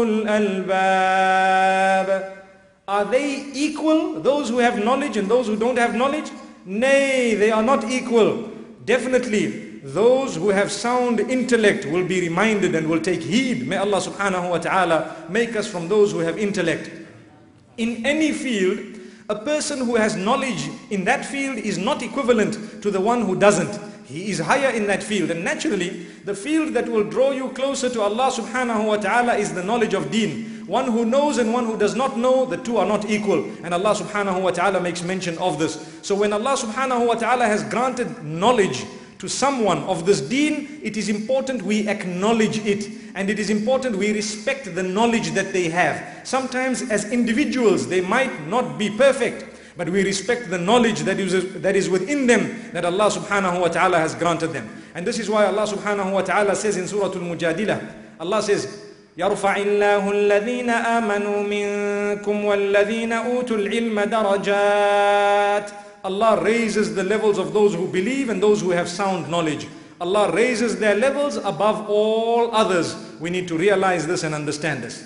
الْأَلْبَابِ. Are they equal, those who have knowledge and those who don't have knowledge? Nay, they are not equal. Definitely, those who have sound intellect will be reminded and will take heed. May Allah subhanahu wa ta'ala make us from those who have intellect. In any field, a person who has knowledge in that field is not equivalent to the one who doesn't. He is higher in that field, and naturally the field that will draw you closer to Allah subhanahu wa ta'ala is the knowledge of deen. One who knows and one who does not know, the two are not equal, and Allah subhanahu wa ta'ala makes mention of this. So when Allah subhanahu wa ta'ala has granted knowledge to someone of this deen, it is important we acknowledge it, and it is important we respect the knowledge that they have. Sometimes as individuals they might not be perfect, but we respect the knowledge that is within them, that Allah subhanahu wa ta'ala has granted them. And this is why Allah subhanahu wa ta'ala says in Surah Al-Mujadilah, Allah says, يَرْفَعِ اللَّهُ الَّذِينَ آمَنُوا مِنكُمْ وَالَّذِينَ أُوتُوا الْعِلْمَ دَرَجَاتٍ. Allah raises the levels of those who believe and those who have sound knowledge. Allah raises their levels above all others. We need to realize this and understand this.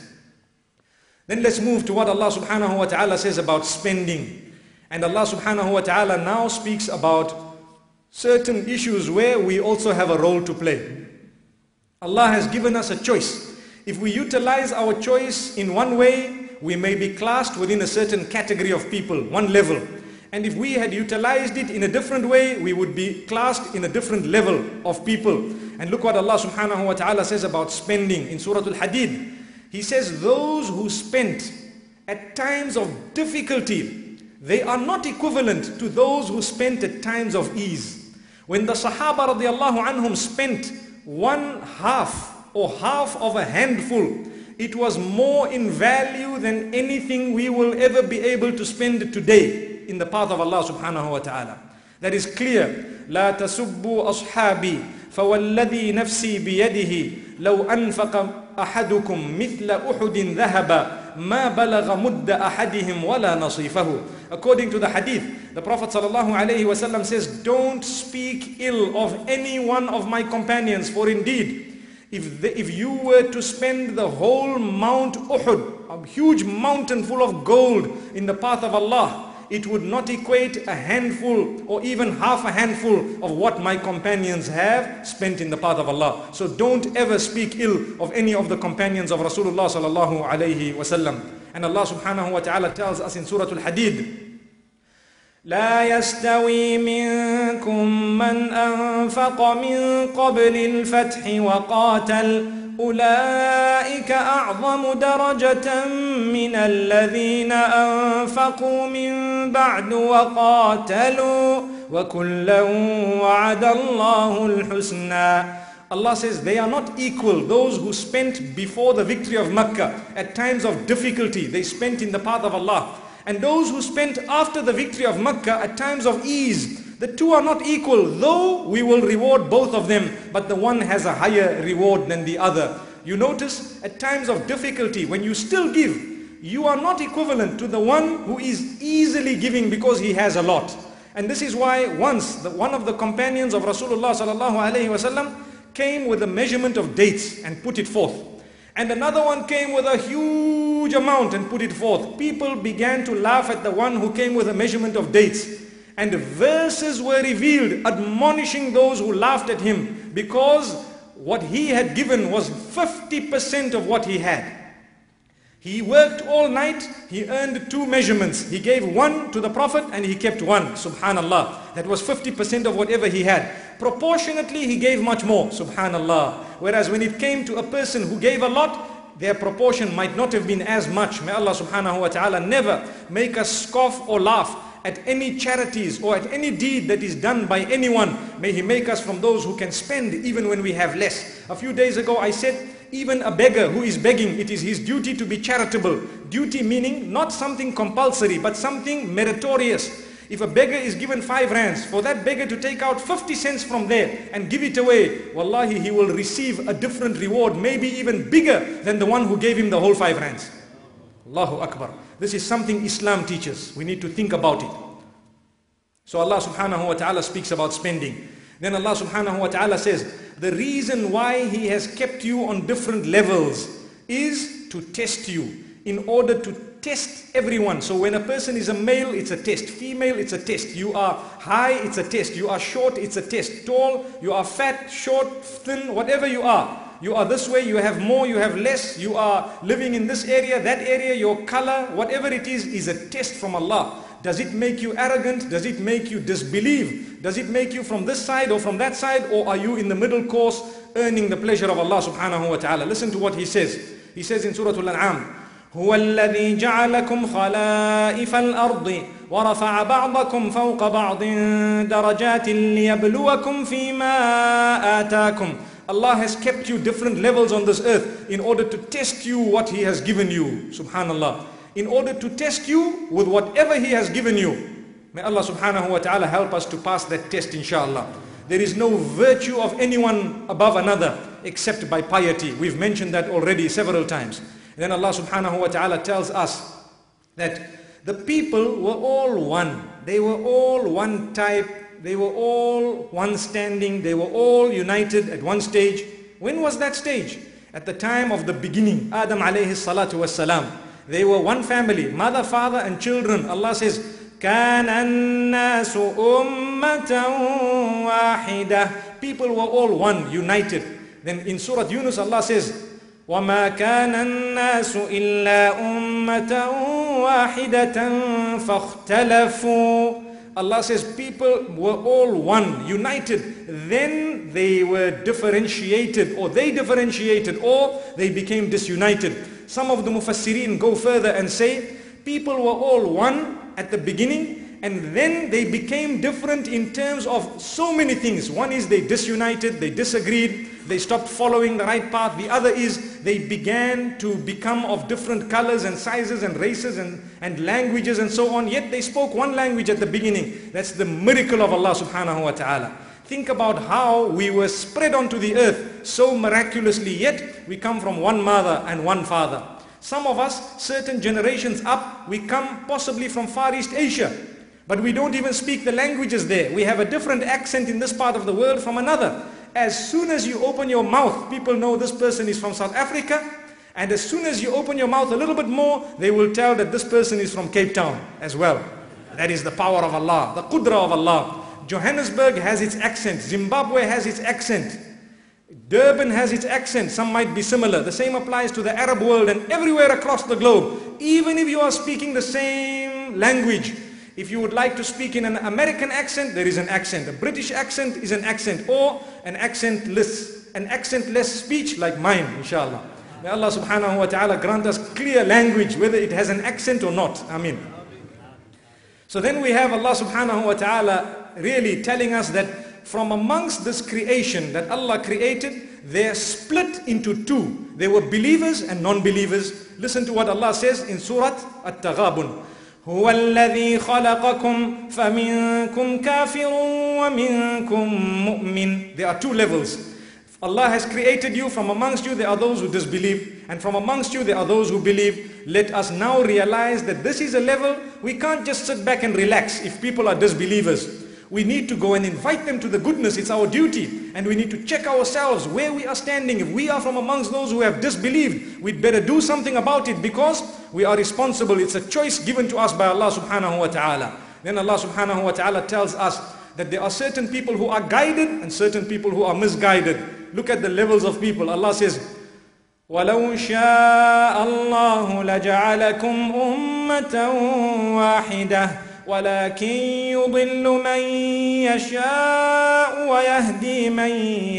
Then let's move to what Allah subhanahu wa ta'ala says about spending. And Allah subhanahu wa ta'ala now speaks about certain issues where we also have a role to play. Allah has given us a choice. If we utilize our choice in one way, we may be classed within a certain category of people, one level. And if we had utilized it in a different way, we would be classed in a different level of people. And look what Allah subhanahu wa ta'ala says about spending in Surah Al-Hadid. He says, those who spent at times of difficulty, they are not equivalent to those who spent at times of ease. When the Sahaba radiallahu anhum spent one half or half of a handful, it was more in value than anything we will ever be able to spend today in the path of Allah subhanahu wa ta'ala. That is clear. لا تسبوا أصحابي فوالذي نفسي بيده لو أنفق أحدكم مثل أحد ذهب ما بلغ مد أحدهم ولا نصيفه. According to the hadith, the Prophet sallallahu alaihi wasallam says, don't speak ill of any one of my companions, for indeed if you were to spend the whole Mount Uhud, a huge mountain full of gold in the path of Allah, it would not equate a handful or even half a handful of what my companions have spent in the path of Allah. So don't ever speak ill of any of the companions of Rasulullah sallallahu alayhi wasallam. And Allah subhanahu wa ta'ala tells us in Surah Al-Hadid, لا يستوي منكم من أنفق من قبل الفتح وقاتل أولئك أعظم درجة من الذين أنفقوا من بعد وقاتلوا وكلا وعد الله الحسنى. Allah says they are not equal. Those who spent before the victory of Mecca at times of difficulty, they spent in the path of Allah. And those who spent after the victory of Mecca at times of ease, the two are not equal, though we will reward both of them, but the one has a higher reward than the other. You notice at times of difficulty, when you still give, you are not equivalent to the one who is easily giving because he has a lot. And this is why once one of the companions of Rasulullah sallallahu alaihi wasallam came with a measurement of dates and put it forth. And another one came with a huge amount and put it forth. People began to laugh at the one who came with a measurement of dates. And verses were revealed admonishing those who laughed at him, because what he had given was 50% of what he had. He worked all night, he earned 2 measurements. He gave 1 to the Prophet and he kept 1. Subhanallah. That was 50% of whatever he had. Proportionately, he gave much more. Subhanallah. Whereas when it came to a person who gave a lot, their proportion might not have been as much. May Allah subhanahu wa ta'ala never make us scoff or laugh at any charities or at any deed that is done by anyone. May He make us from those who can spend even when we have less. A few days ago I said, even a beggar who is begging, it is his duty to be charitable. Duty meaning not something compulsory, but something meritorious. If a beggar is given 5 rands, for that beggar to take out 50 cents from there and give it away, wallahi, he will receive a different reward, maybe even bigger than the one who gave him the whole 5 rands. Allahu Akbar. This is something Islam teaches. We need to think about it. So Allah subhanahu wa ta'ala speaks about spending. Then Allah subhanahu wa ta'ala says, the reason why He has kept you on different levels is to test you, in order to test everyone. So when a person is a male, it's a test. Female, it's a test. You are high, it's a test. You are short, it's a test. Tall, you are fat, short, thin, whatever you are. You are this way, you have more, you have less. You are living in this area, that area, your color, whatever it is a test from Allah. Does it make you arrogant? Does it make you disbelieve? Does it make you from this side or from that side? Or are you in the middle course earning the pleasure of Allah subhanahu wa ta'ala? Listen to what He says. He says in Surah Al-An'am, هو الذي جعلكم خلائف الأرض ورفع بعضكم فوق بعض درجات ليبلوكم فيما آتاكم. Allah has kept you different levels on this earth in order to test you what He has given you. Subhanallah. In order to test you with whatever He has given you. May Allah subhanahu wa ta'ala help us to pass that test, inshallah. There is no virtue of anyone above another except by piety. We've mentioned that already several times. And then Allah subhanahu wa ta'ala tells us that the people were all one. They were all one type. They were all one standing. They were all united at one stage. When was that stage? At the time of the beginning. Adam alayhi salatu wassalam. They were one family, mother, father and children. Allah says, كَانَ النَّاسُ أُمَّةً وَاحِدَةً. People were all one, united. Then in Surah Yunus, Allah says, وَمَا كَانَ النَّاسُ إِلَّا أُمَّةً وَاحِدَةً فَاخْتَلَفُوا. Allah says people were all one, united. Then they were differentiated, or they differentiated, or they became disunited. Some of the mufassirin go further and say People were all one at the beginning, and then they became different in terms of so many things. One is they disunited, they disagreed, they stopped following the right path. The other is they began to become of different colors and sizes and races and languages and so on. Yet they spoke one language at the beginning. That's the miracle of Allah subhanahu wa ta'ala. Think about how we were spread onto the earth so miraculously, yet we come from one mother and one father. Some of us, certain generations up, we come possibly from Far East Asia, but we don't even speak the languages there. We have a different accent in this part of the world from another. As soon as you open your mouth, people know this person is from South Africa, and as soon as you open your mouth a little bit more, they will tell that this person is from Cape Town as well. That is the power of Allah, the qudra of Allah. Johannesburg has its accent, Zimbabwe has its accent, Durban has its accent, some might be similar. The same applies to the Arab world and everywhere across the globe. Even if you are speaking the same language, if you would like to speak in an American accent, there is an accent. A British accent is an accent, or an accentless speech like mine, inshallah. May Allah subhanahu wa ta'ala grant us clear language, whether it has an accent or not. Ameen. So then we have Allah subhanahu wa ta'ala really telling us that from amongst this creation that Allah created, they're split into two. They were believers and non-believers. Listen to what Allah says in Surah At-Taghabun. هُوَ الَّذِي خَلَقَكُمْ فَمِنْكُمْ كَافِرٌ وَمِنْكُمْ مُؤْمِنٌ. There are two levels. Allah has created you. From amongst you there are those who disbelieve, and from amongst you there are those who believe. Let us now realize that this is a level we can't just sit back and relax if people are disbelievers. We need to go and invite them to the goodness. It's our duty, and we need to check ourselves where we are standing. If we are from amongst those who have disbelieved, we'd better do something about it, because we are responsible. It's a choice given to us by Allah subhanahu wa ta'ala. Then Allah subhanahu wa ta'ala tells us that there are certain people who are guided and certain people who are misguided. Look at the levels of people. Allah says, وَلَوْ شَاءَ اللَّهُ لَجَعَلَكُمْ أُمَّةً وَاحِدَةً وَلَكِنْ يُضِلُّ مَنْ يَشَاءُ وَيَهْدِي مَنْ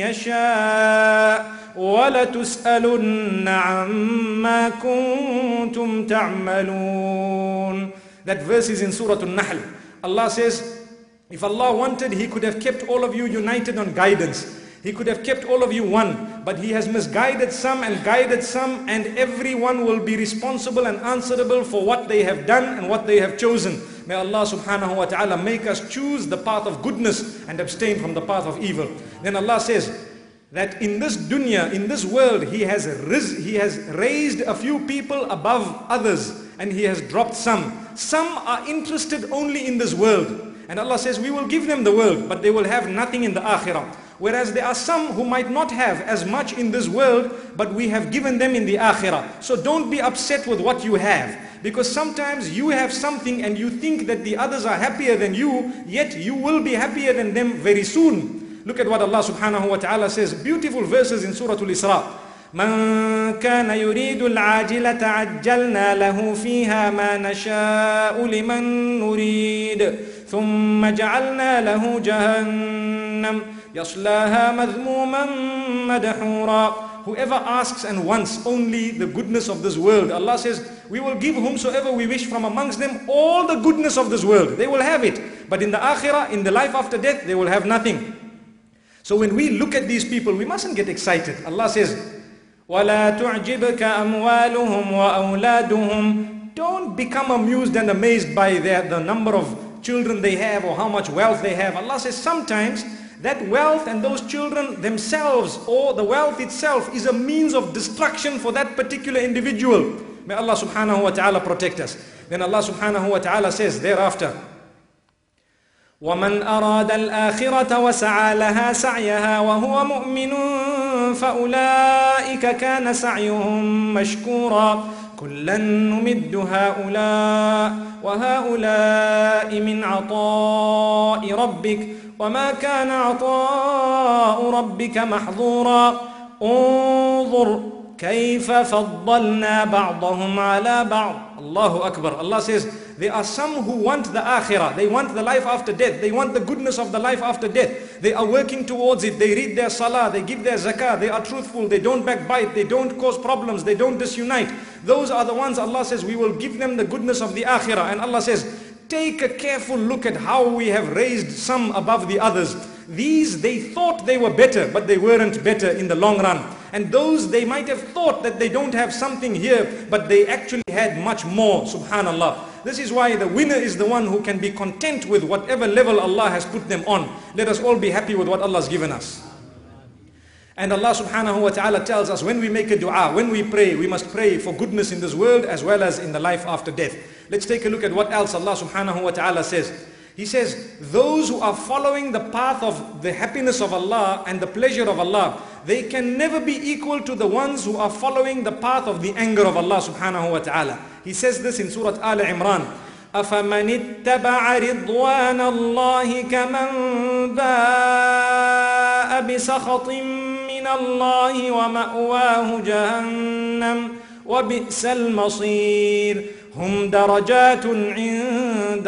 يَشَاءُ وَلَتُسْأَلُنَّ عَمَّا كُنْتُمْ تَعْمَلُونَ. That verse is in Surah An-Nahl. Allah says, if Allah wanted, He could have kept all of you united on guidance. He could have kept all of you one, but He has misguided some and guided some, and everyone will be responsible and answerable for what they have done and what they have chosen. May Allah subhanahu wa ta'ala make us choose the path of goodness and abstain from the path of evil. Then Allah says that in this dunya, in this world, He has raised a few people above others, and He has dropped some. Some are interested only in this world. And Allah says, we will give them the world, but they will have nothing in the akhirah. Whereas there are some who might not have as much in this world, but we have given them in the akhirah. So don't be upset with what you have, because sometimes you have something and you think that the others are happier than you, yet you will be happier than them very soon. Look at what Allah subhanahu wa ta'ala says. Beautiful verses in Surah Al-Isra. من كان يريد العاجلة عجلنا له فيها ما نشاء لمن نريد ثم جعلنا له جهنم يصلاها مذموما مدحورا. Whoever asks and wants only the goodness of this world, Allah says, we will give whomsoever we wish from amongst them all the goodness of this world. They will have it. But in the akhirah, in the life after death, they will have nothing. So when we look at these people, we mustn't get excited. Allah says, وَلَا تُعْجِبْكَ أَمْوَالُهُمْ وَأَوْلَادُهُمْ. Don't become amused and amazed by the number of children they have or how much wealth they have. Allah says sometimes that wealth and those children themselves, or the wealth itself, is a means of destruction for that particular individual. May Allah subhanahu wa ta'ala protect us. Then Allah subhanahu wa ta'ala says thereafter, وَمَنْ أَرَادَ الْآخِرَةَ وَسَعَى لَهَا سَعْيَهَا وَهُوَ مُؤْمِنٌ فَأُولَئِكَ كَانَ سَعْيُهُمْ مَشْكُورًا كُلًّا نُمِدُّ هَؤُلَاءِ وَهَؤُلَاءِ مِنْ عَطَاءِ رَبِّكَ وَمَا كَانَ عَطَاءُ رَبِّكَ مَحْظُورًا انظُرْ كيف فضلنا بعضهم على بعض. Allahu Akbar. Allah says, there are some who want the akhirah, they want the life after death, they want the goodness of the life after death. They are working towards it, they read their salah, they give their zakah, they are truthful, they don't backbite, they don't cause problems, they don't disunite. Those are the ones Allah says we will give them the goodness of the akhirah. And Allah says, take a careful look at how we have raised some above the others. These, they thought they were better, but they weren't better in the long run. And those, they might have thought that they don't have something here, but they actually had much more. Subhanallah. This is why the winner is the one who can be content with whatever level Allah has put them on. Let us all be happy with what Allah has given us. And Allah subhanahu wa ta'ala tells us, when we make a dua, when we pray, we must pray for goodness in this world as well as in the life after death. Let's take a look at what else Allah subhanahu wa ta'ala says. He says, those who are following the path of the happiness of Allah and the pleasure of Allah, they can never be equal to the ones who are following the path of the anger of Allah subhanahu wa ta'ala. He says this in Surah Al Imran. أَفَمَنِ اتَّبَعَ رِضْوَانَ اللَّهِ كَمَنْ بَاءَ بِسَخَطٍ مِّنَ اللَّهِ وَمَأْوَاهُ جَهَنَّمُ وَبِئْسَ الْمَصِيرُ هُمْ دَرَجَاتٌ عِنْدَ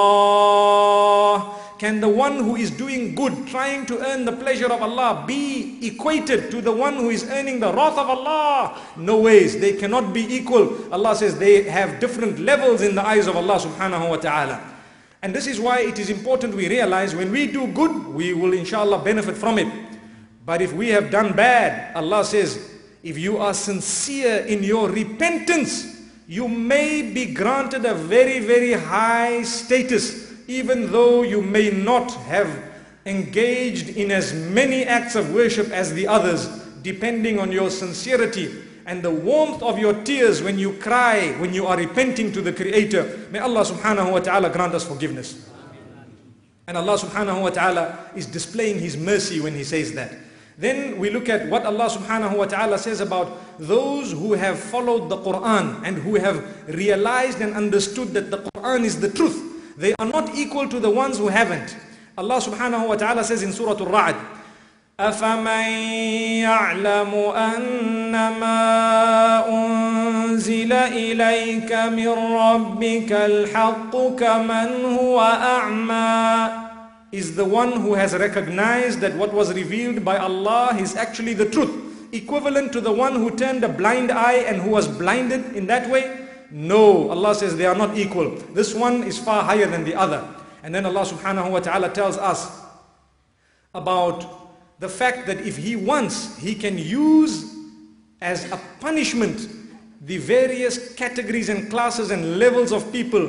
اللَّهِ. Can the one who is doing good, trying to earn the pleasure of Allah, be equated to the one who is earning the wrath of Allah? No ways. They cannot be equal. Allah says they have different levels in the eyes of Allah subhanahu wa ta'ala. And this is why it is important we realize when we do good, we will inshallah benefit from it. But if we have done bad, Allah says, if you are sincere in your repentance, you may be granted a very, very high status, even though you may not have engaged in as many acts of worship as the others, depending on your sincerity and the warmth of your tears when you cry, when you are repenting to the Creator. May Allah subhanahu wa ta'ala grant us forgiveness. And Allah subhanahu wa ta'ala is displaying His mercy when He says that. Then we look at what Allah subhanahu wa ta'ala says about those who have followed the Quran and who have realized and understood that the Quran is the truth. They are not equal to the ones who haven't. Allah subhanahu wa ta'ala says in Surah Al-Ra'd, أَفَمَنْ يَعْلَمُ أَنَّمَا أُنزِلَ إِلَيْكَ مِنْ رَبِّكَ الْحَقُّ كَمَنْ هُوَ أَعْمَى. Is the one who has recognized that what was revealed by Allah is actually the truth, equivalent to the one who turned a blind eye and who was blinded in that way? No, Allah says they are not equal. This one is far higher than the other. And then Allah subhanahu wa ta'ala tells us about the fact that if He wants, He can use as a punishment the various categories and classes and levels of people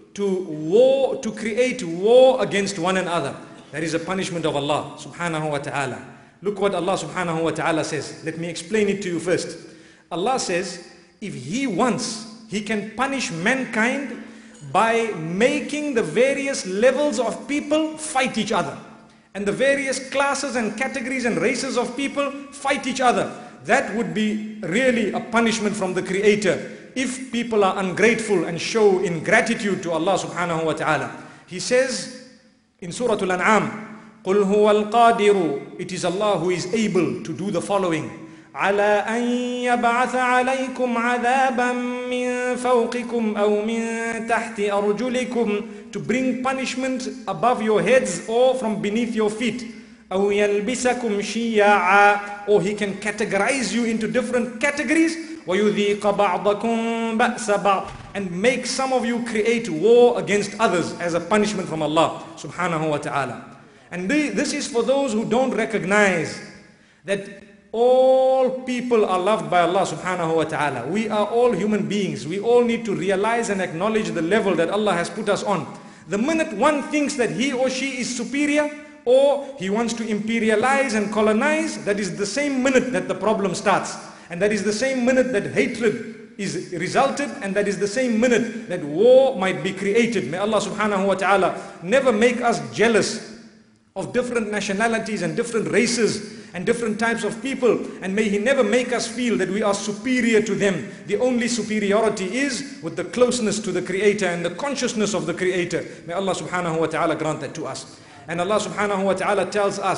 to create war against one another. That is a punishment of Allah subhanahu wa ta'ala. Look what Allah subhanahu wa ta'ala says. Let me explain it to you first. Allah says, if He wants, He can punish mankind by making the various levels of people fight each other. And the various classes and categories and races of people fight each other. That would be really a punishment from the Creator if people are ungrateful and show ingratitude to Allah subhanahu wa ta'ala. He says in Surah Al-An'am, قُلْ هُوَ الْقَادِرُ. It is Allah who is able to do the following. على أن يبعث عليكم عذابا من فوقكم أو من تحت أرجلكم, to bring punishment above your heads or from beneath your feet. أو يلبسكم شيعا, or He can categorize you into different categories. ويذيق بعضكم بأس بعض, and make some of you create war against others as a punishment from Allah subhanahu wa ta'ala. And this is for those who don't recognize that all people are loved by Allah subhanahu wa ta'ala. We are all human beings. We all need to realize and acknowledge the level that Allah has put us on. The minute one thinks that he or she is superior, or he wants to imperialize and colonize, that is the same minute that the problem starts. And that is the same minute that hatred is resulted, and that is the same minute that war might be created. May Allah subhanahu wa ta'ala never make us jealous of different nationalities and different races and different types of people, and may He never make us feel that we are superior to them. The only superiority is with the closeness to the Creator and the consciousness of the Creator. May Allah subhanahu wa ta'ala grant that to us. And Allah subhanahu wa ta'ala tells us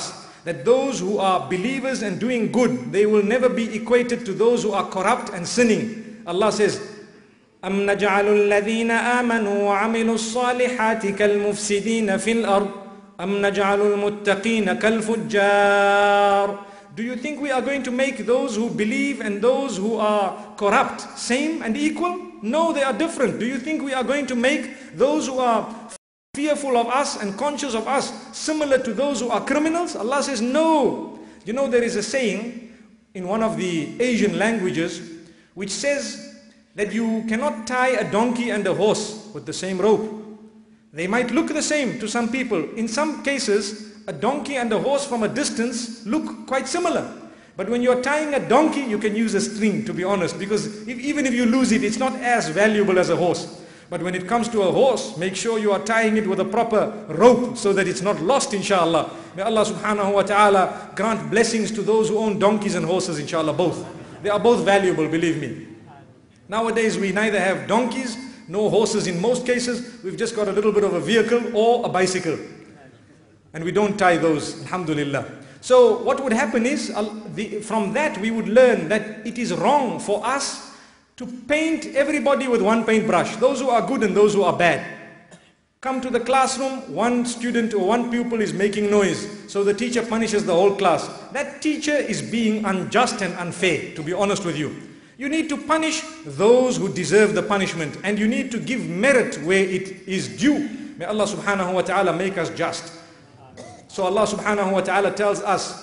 that those who are believers and doing good, they will never be equated to those who are corrupt and sinning. Allah says, أَمْ نَجْعَلُ الَّذِينَ آمَنُوا وَعَمِلُوا الصَّالِحَاتِ كَالْمُفْسِدِينَ فِي الْأَرْضِ أَمْ نَجْعَلُ الْمُتَّقِينَ كَالْفُجَّارِ. Do you think we are going to make those who believe and those who are corrupt same and equal? No, they are different. Do you think we are going to make those who are fearful of us and conscious of us similar to those who are criminals? Allah says no. You know, there is a saying in one of the Asian languages which says that you cannot tie a donkey and a horse with the same rope. They might look the same to some people. In some cases, a donkey and a horse from a distance look quite similar. But when you're tying a donkey, you can use a string, to be honest, because even if you lose it, it's not as valuable as a horse. But when it comes to a horse, make sure you are tying it with a proper rope so that it's not lost, inshallah. May Allah subhanahu wa ta'ala grant blessings to those who own donkeys and horses, inshallah, both. They are both valuable, believe me. Nowadays, we neither have donkeys nor horses in most cases. We've just got a little bit of a vehicle or a bicycle. And we don't tie those, alhamdulillah. So what would happen is, from that we would learn that it is wrong for us to paint everybody with one paintbrush. Those who are good and those who are bad. Come to the classroom, one student or one pupil is making noise, so the teacher punishes the whole class. That teacher is being unjust and unfair, to be honest with you. You need to punish those who deserve the punishment, and you need to give merit where it is due. May Allah subhanahu wa ta'ala make us just. So Allah subhanahu wa ta'ala tells us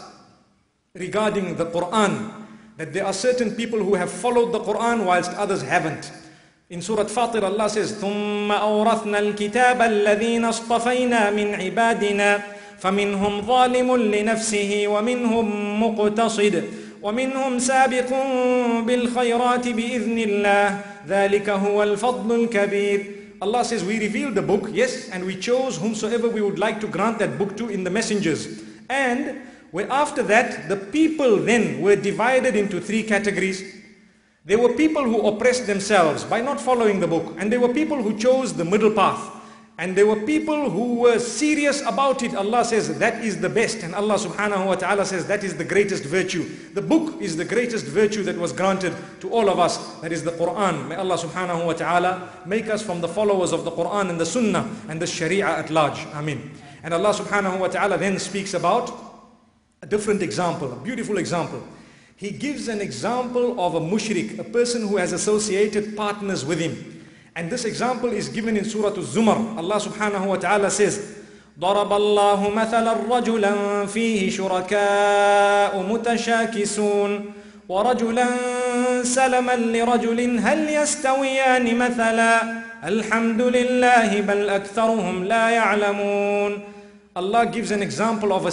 regarding the Quran that there are certain people who have followed the Quran whilst others haven't. In Surah Fatir, Allah says, ثُمَّ أَوْرَثْنَا الْكِتَابَ الَّذِينَ اصْطَفَيْنَا مِنْ عِبَادِنَا فَمِنْهُمْ ظَالِمٌ لِنَفْسِهِ وَمِنْهُمْ مُقْتَصِدٌ وَمِنْهُمْ سَابِقٌ بِالْخَيْرَاتِ بِإِذْنِ اللَّهِ ذَلِكَ هُوَ الْفَضْلُ الْكَبِيرُ. Allah says, we revealed the book, yes, and we chose whomsoever we would like to grant that book to in the messengers. And after that, the people then were divided into three categories. There were people who oppressed themselves by not following the book, and there were people who chose the middle path. And there were people who were serious about it. Allah says that is the best, and Allah subhanahu wa ta'ala says that is the greatest virtue. The book is the greatest virtue that was granted to all of us. That is the Quran. May Allah subhanahu wa ta'ala make us from the followers of the Quran and the Sunnah and the Sharia at large. Ameen. And Allah subhanahu wa ta'ala then speaks about a different example, a beautiful example. He gives an example of a mushrik, a person who has associated partners with him. And this example is given in Surah Al-Zumar. Allah subhanahu wa ta'ala says, ضرب الله مثلا رجلا فيه شركاء متشاكسون ورجلا سلما لرجل هل يستويان مثلا الحمد لله بل أكثرهم لا يعلمون. Allah gives an example of a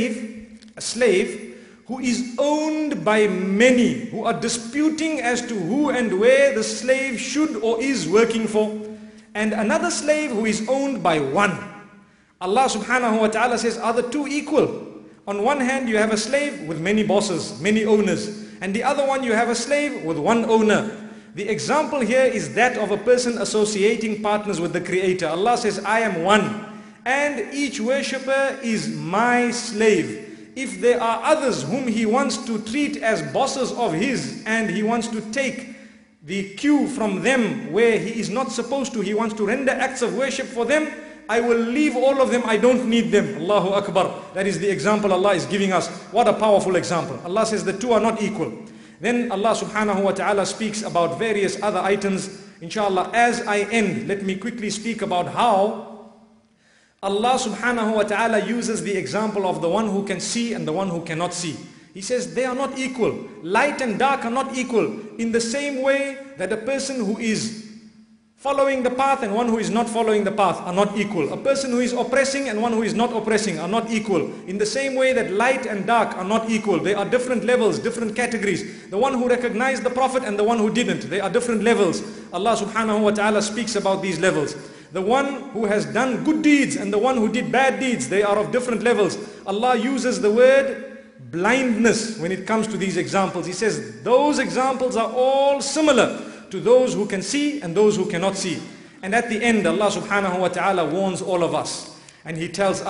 slave who is owned by many, who are disputing as to who and where the slave should or is working for, and another slave who is owned by one. Allah subhanahu wa ta'ala says, are the two equal? On one hand you have a slave with many bosses, many owners, and the other one you have a slave with one owner. The example here is that of a person associating partners with the Creator. Allah says, I am one, and each worshipper is my slave. If there are others whom he wants to treat as bosses of his, and he wants to take the cue from them where he is not supposed to, he wants to render acts of worship for them, I will leave all of them, I don't need them. Allahu Akbar. That is the example Allah is giving us. What a powerful example. Allah says the two are not equal. Then Allah subhanahu wa ta'ala speaks about various other items. Inshallah, as I end, let me quickly speak about how Allah subhanahu wa ta'ala uses the example of the one who can see and the one who cannot see. He says they are not equal. Light and dark are not equal. In the same way that a person who is following the path and one who is not following the path are not equal. A person who is oppressing and one who is not oppressing are not equal. In the same way that light and dark are not equal. They are different levels, different categories. The one who recognized the Prophet and the one who didn't. They are different levels. Allah subhanahu wa ta'ala speaks about these levels. The one who has done good deeds and the one who did bad deeds, they are of different levels. Allah uses the word blindness when it comes to these examples. He says those examples are all similar to those who can see and those who cannot see. And at the end, Allah subhanahu wa ta'ala warns all of us. And He tells us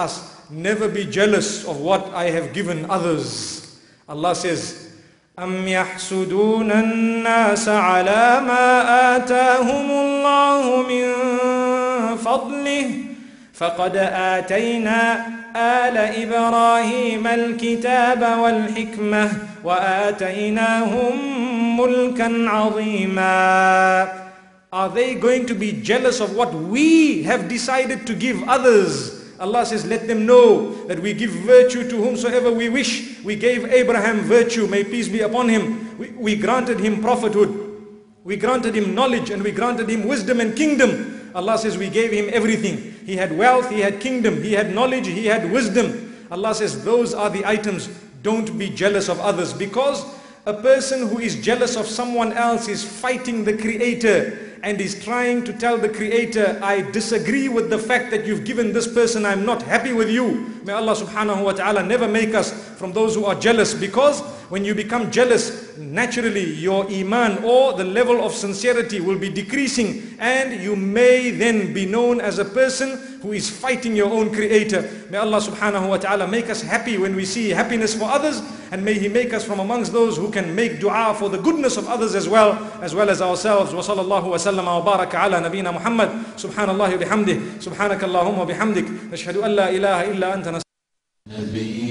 never be jealous of what I have given others. Allah says, أَمْ يَحْسُدُونَ النَّاسَ عَلَى مَا آتَاهُمُ اللَّهُ مِنْ فَضْلِهِ فَقَدْ آتَيْنَا آلَ إِبْرَاهِيمَ الْكِتَابَ وَالْحِكْمَةَ وَآتَيْنَاهُمْ مُلْكًا عَظِيمًا. Are they going to be jealous of what we have decided to give others? Allah says, let them know that we give virtue to whomsoever we wish. We gave Abraham virtue, may peace be upon him. We granted him prophethood. We granted him knowledge, and we granted him wisdom and kingdom. Allah says we gave him everything. He had wealth, he had kingdom, he had knowledge, he had wisdom. Allah says those are the items. Don't be jealous of others, because a person who is jealous of someone else is fighting the Creator and is trying to tell the Creator, I disagree with the fact that you've given this person, I'm not happy with you. May Allah subhanahu wa ta'ala never make us from those who are jealous, because when you become jealous, naturally your iman or the level of sincerity will be decreasing, and you may then be known as a person who is fighting your own Creator. May Allah subhanahu wa ta'ala make us happy when we see happiness for others, and may He make us from amongst those who can make dua for the goodness of others as well as ourselves. Wa sallallahu wa sallama wa baraka ala nabina Muhammad. Subhanallah wa bihamdih. Subhanakallahumma wa bihamdik. Nashhadu an la ilaha illa anta.